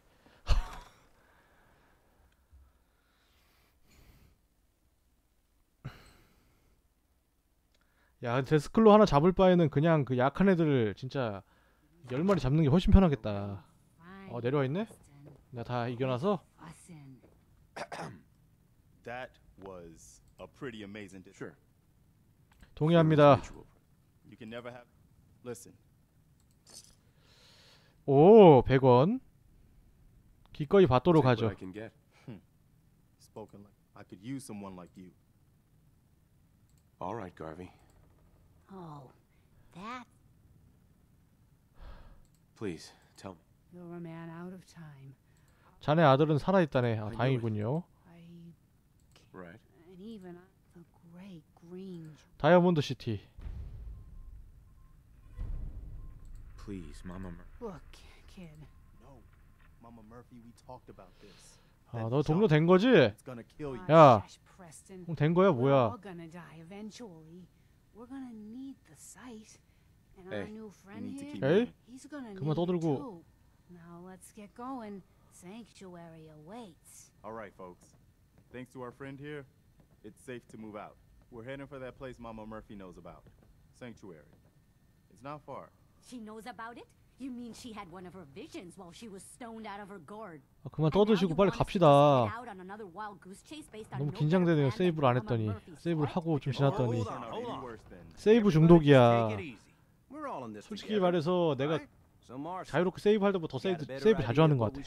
야 데스클로 하나 잡을 바에는 그냥 그 약한 애들 진짜 열 마리 잡는 게 훨씬 편하겠다. 어 내려와 있네? 내가 다 이겨놔서. That was a pretty amazing dis- Sure. 동의합니다. You can never have Listen. 오 백 원. 기꺼이 받도록 Take what 하죠. I can get. Spoken like I could use someone like you. All right, Garvey. Oh, that. Please tell me. You're a man out of time. 자네 아들은 살아있다네. 아 다행이군요. I Right. and even the great green. 다이아몬드 시티. Please, Mama Mur- Look, kid. No. Mama Murphy, we talked about this. 아 너 동료 된 거지? It's gonna kill you. 야. Gosh, Preston. 그럼 된 거야 We're 뭐야? all gonna die eventually. We're gonna need the site. And our Hey, new friend need to here, keep 에이? he's gonna 그만 need it 떠들고. too. Now let's get going. Sanctuary awaits. All right, folks. Thanks to our friend here, it's safe to move out. We're heading for that place Mama Murphy knows about. Sanctuary. It's not far. She knows about it? You mean she had one of her visions while she was stoned out of her gourd? 아, 그만 떠드시고 빨리 갑시다. 너무 긴장되네요. 세이브를 안 했더니. 세이브를 하고 좀 지났더니. 세이브 중독이야. 솔직히 말해서 내가 자유롭게 세이브 할 때보다 더 세이브, 세이브 자주 하는 것 같아.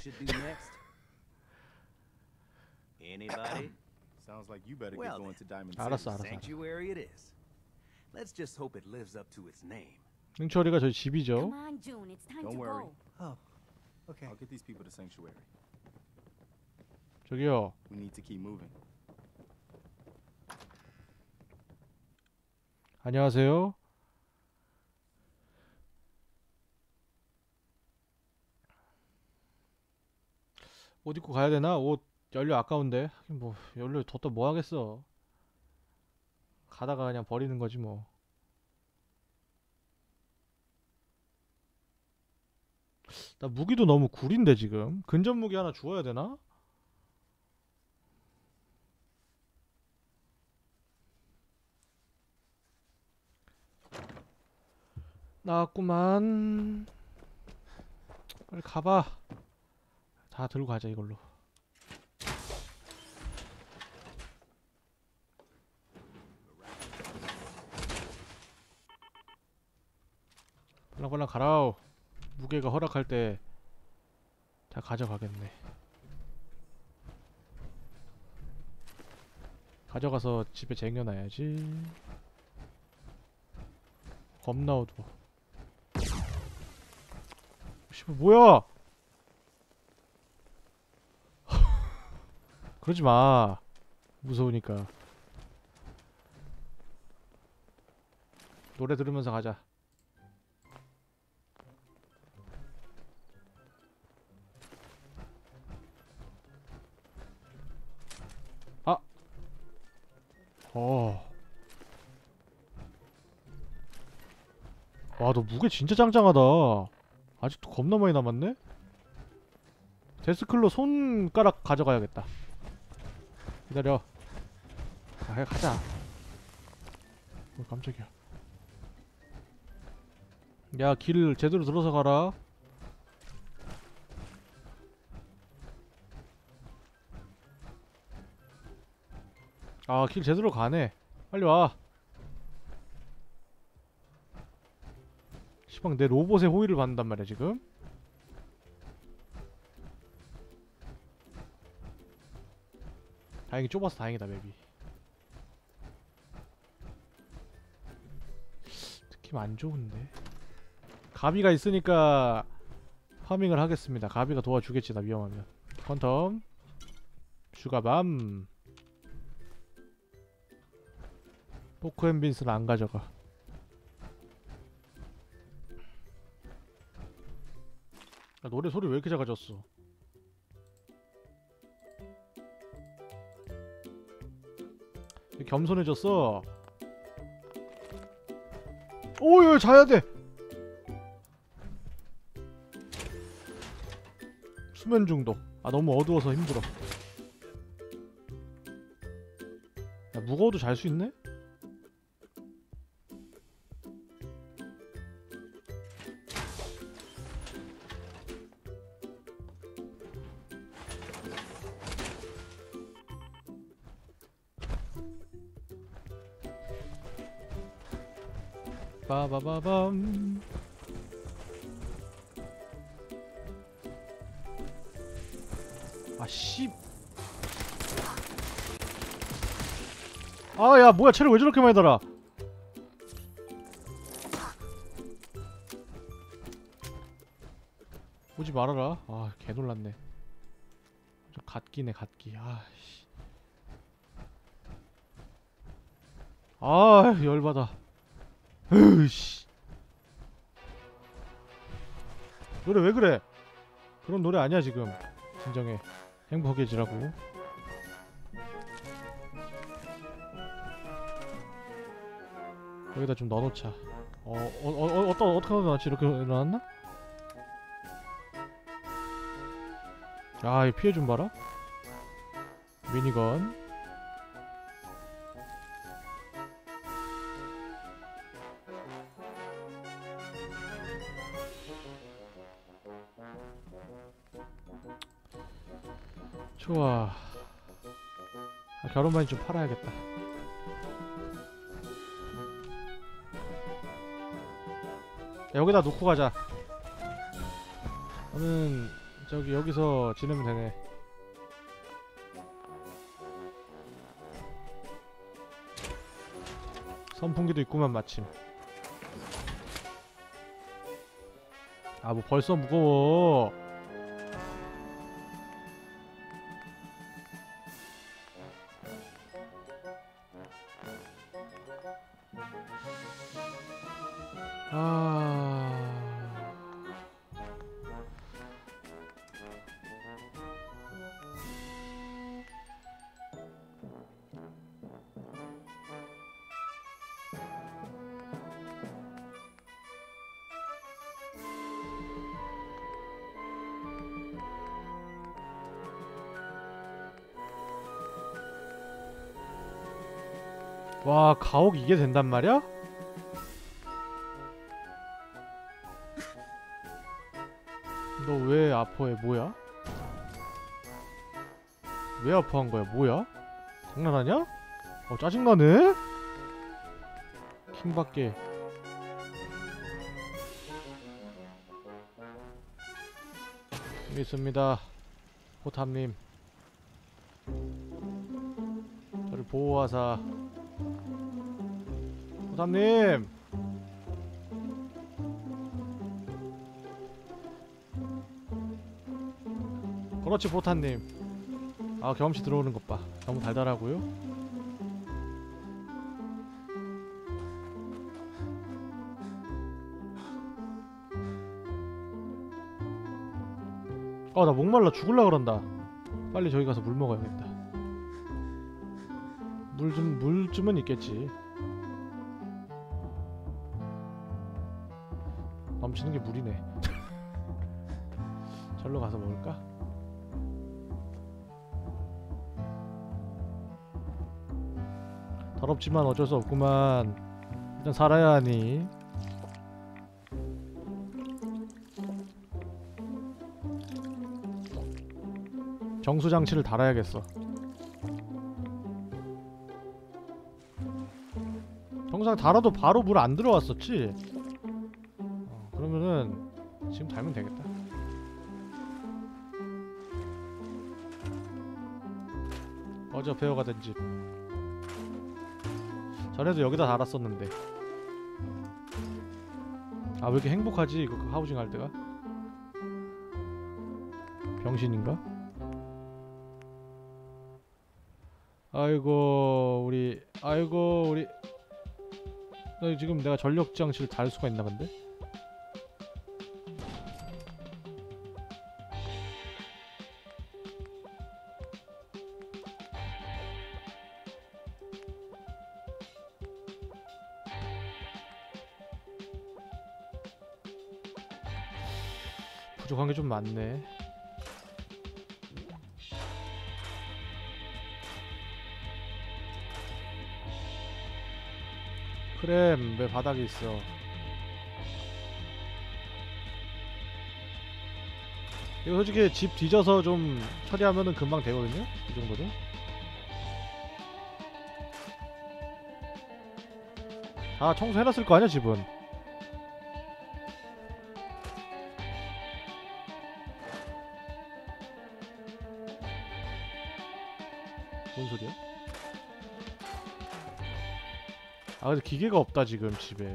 Anybody? Sounds like you better get Well, going to Diamond 알았어, City. 알았어. Sanctuary it is. Let's just hope it lives up to its name. 승철이가 저희 집이죠. Come on, June. It's time Don't to worry. go. Oh, okay. I'll get these people to Sanctuary. 저기요. We need to keep moving. 안녕하세요. 옷 입고 가야 되나? 옷 연료 아까운데. 하긴 뭐 연료 뒀다 뭐 하겠어. 가다가 그냥 버리는 거지 뭐. 나 무기도 너무 구린데 지금. 근접 무기 하나 주워야 되나? 나왔구만. 빨리 가봐. 다 들고 가자 이걸로. 빨랑빨랑 가라오. 무게가 허락할 때 다 가져가겠네. 가져가서 집에 쟁여놔야지. 겁나 어두워. 씨발 뭐야? 그러지 마. 무서우니까. 노래 들으면서 가자. 아. 어. 와, 너 무게 진짜 짱짱하다. 아직도 겁나 많이 남았네? 데스클로 손가락 가져가야겠다. 기다려. 아, 가자. 어, 깜짝이야. 야, 길 제대로 들어서 가라. 아, 길 제대로 가네. 빨리 와. 시방 내 로봇의 호의를 받는단 말이야 지금. 다행히 좁아서 다행이다 맵이. 느낌 안 좋은데. 가비가 있으니까 파밍을 하겠습니다. 가비가 도와주겠지, 나 위험하면. 퀀텀 슈가밤. 포크앤빈스는 안 가져가. 야, 노래 소리 왜 이렇게 작아졌어? 겸손해졌어. 오야, 자야돼. 수면 중독. 아, 너무 어두워서 힘들어. 야, 무거워도 잘 수 있네? 빠바바밤. 아, 씨. 아, 야, 뭐야, 체력 왜 저렇게 많이 달아? 오지 말아라. 아, 개 놀랐네. 저 갓기네, 갓기. 아, 씨. 아, 열받아. 으이씨. 노래 왜 그래? 그런 노래 아니야 지금. 진정해. 행복해지라고. 여기다 좀 넣어놓자. 어, 어, 어, 어, 어떠, 어떻게 넣어놨지? 이렇게 넣어놨나? 아, 이 피해 좀 봐라. 미니건. 좋아. 아, 결혼반이 좀 팔아야겠다. 야, 여기다 놓고 가자. 나는 저기 여기서 지내면 되네. 선풍기도 있구만 마침. 아, 뭐 벌써 무거워. 아... 와, 가옥 이게 된단 말이야? 너 왜 아파해? 뭐야? 왜 아파한 거야? 뭐야? 장난하냐? 어, 짜증나네? 킹밖에. 여기 있습니다. 호탐님. 저를 보호하사. 호탐님! 그렇지, 보타님. 아, 경험치 들어오는 것 봐. 너무 달달하고요. 아, 나 목말라 죽을라 그런다. 빨리 저기 가서 물 먹어야겠다. 물 좀, 물쯤은 있겠지. 넘치는 게 물이네. 절로 가서 먹을까? 더럽지만 어쩔 수 없구만. 일단 살아야 하니. 정수장치를 달아야겠어. 정상 달아도 바로 물 안 들어왔었지? 어, 그러면은 지금 달면 되겠다. 어제 배워가던 집. 전에도 여기다 달았었는데. 아 왜 이렇게 행복하지 이거 하우징 할 때가? 병신인가? 아이고 우리 아이고 우리 나 지금 내가 전력 장치를 달 수가 있나 근데? 부족한 게 좀 많네. 크렘 왜 바닥에 있어? 이거 솔직히 집 뒤져서 좀 처리하면은 금방 되거든요? 이 정도는? 다 청소해놨을 거 아니야 집은? 뭔 소리야? 아 근데 기계가 없다 지금 집에.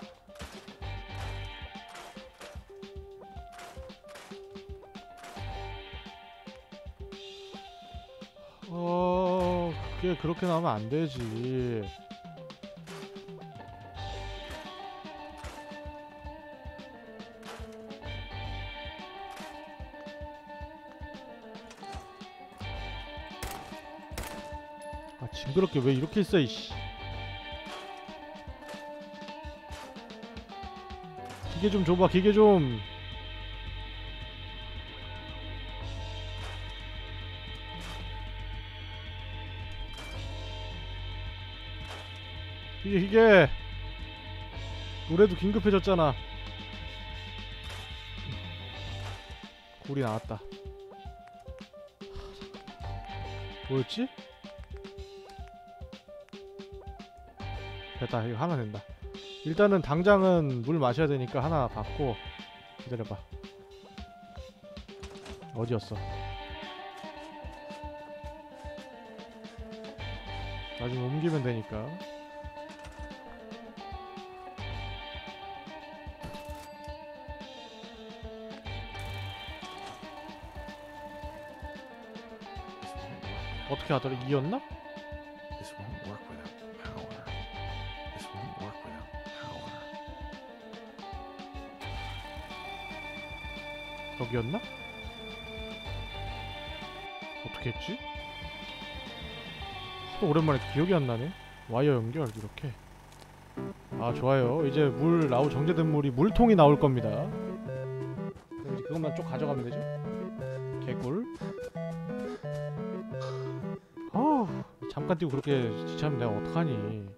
어... 그게 그렇게 나오면 안 되지. 아 징그럽게 왜 이렇게 있어 이씨. 기계 좀 줘봐 기계 좀. 기계 기계. 노래도 긴급해졌잖아. 골이 나왔다. 뭐였지? 됐다 이거 하나 된다. 일단은 당장은 물 마셔야 되니까 하나 받고 기다려봐. 어디였어? 나중에 옮기면 되니까. 어떻게 하더라? 이였나? This won't work without power. This won't work without power. 여기였나? 어떻게 했지? 또 오랜만에 기억이 안 나네. 와이어 연결 이렇게. 아 좋아요. 이제 물 나오 정제된 물이 물통이 나올 겁니다. 그럼 이제 그것만 쭉 가져가면 되죠? 개꿀. 어우 잠깐 뛰고 그렇게 지체하면 내가 어떡하니.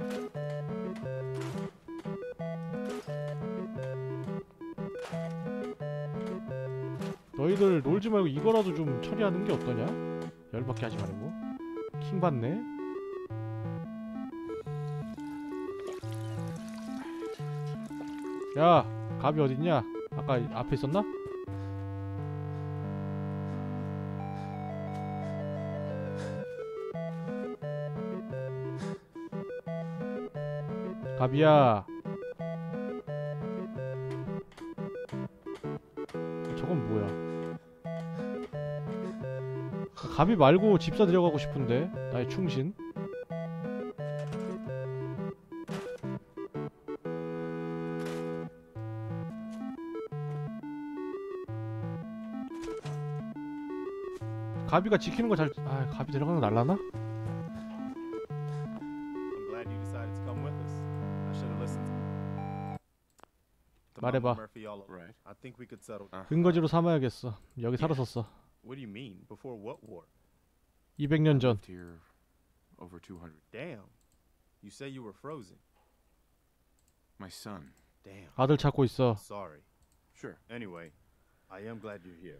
너희들 놀지 말고 이거라도 좀 처리하는 게 어떠냐? 열받게 하지 말고. 킹 받네. 야 갑이 어딨냐? 아까 앞에 있었나? 갑이야. 저건 뭐야? 갑이 말고 집사 데려가고 싶은데 나의 충신. 가비가 지키는 거 잘. 아, 가비 데려가는 거 날라나? I'm glad you decided to come with us. I should have listened to 말해봐. Mama Murphy all over. I think we could settle. 근거지로 삼아야겠어. 여기 살았었어. What do you mean? Before what war? 이백 년 전. Lived here over two hundred. Damn. You say you were frozen. My son. Damn. 아들 찾고 있어. Sorry. Sure. Anyway, I am glad you're here.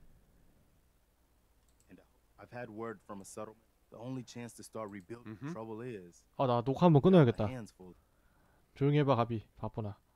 And I've had word from a settlement. The only chance to start rebuilding. Mm-hmm. Trouble is. 아, 나 녹화 한번 끊어야겠다. my hands full. 조용히 해봐, 가비. 바쁘나.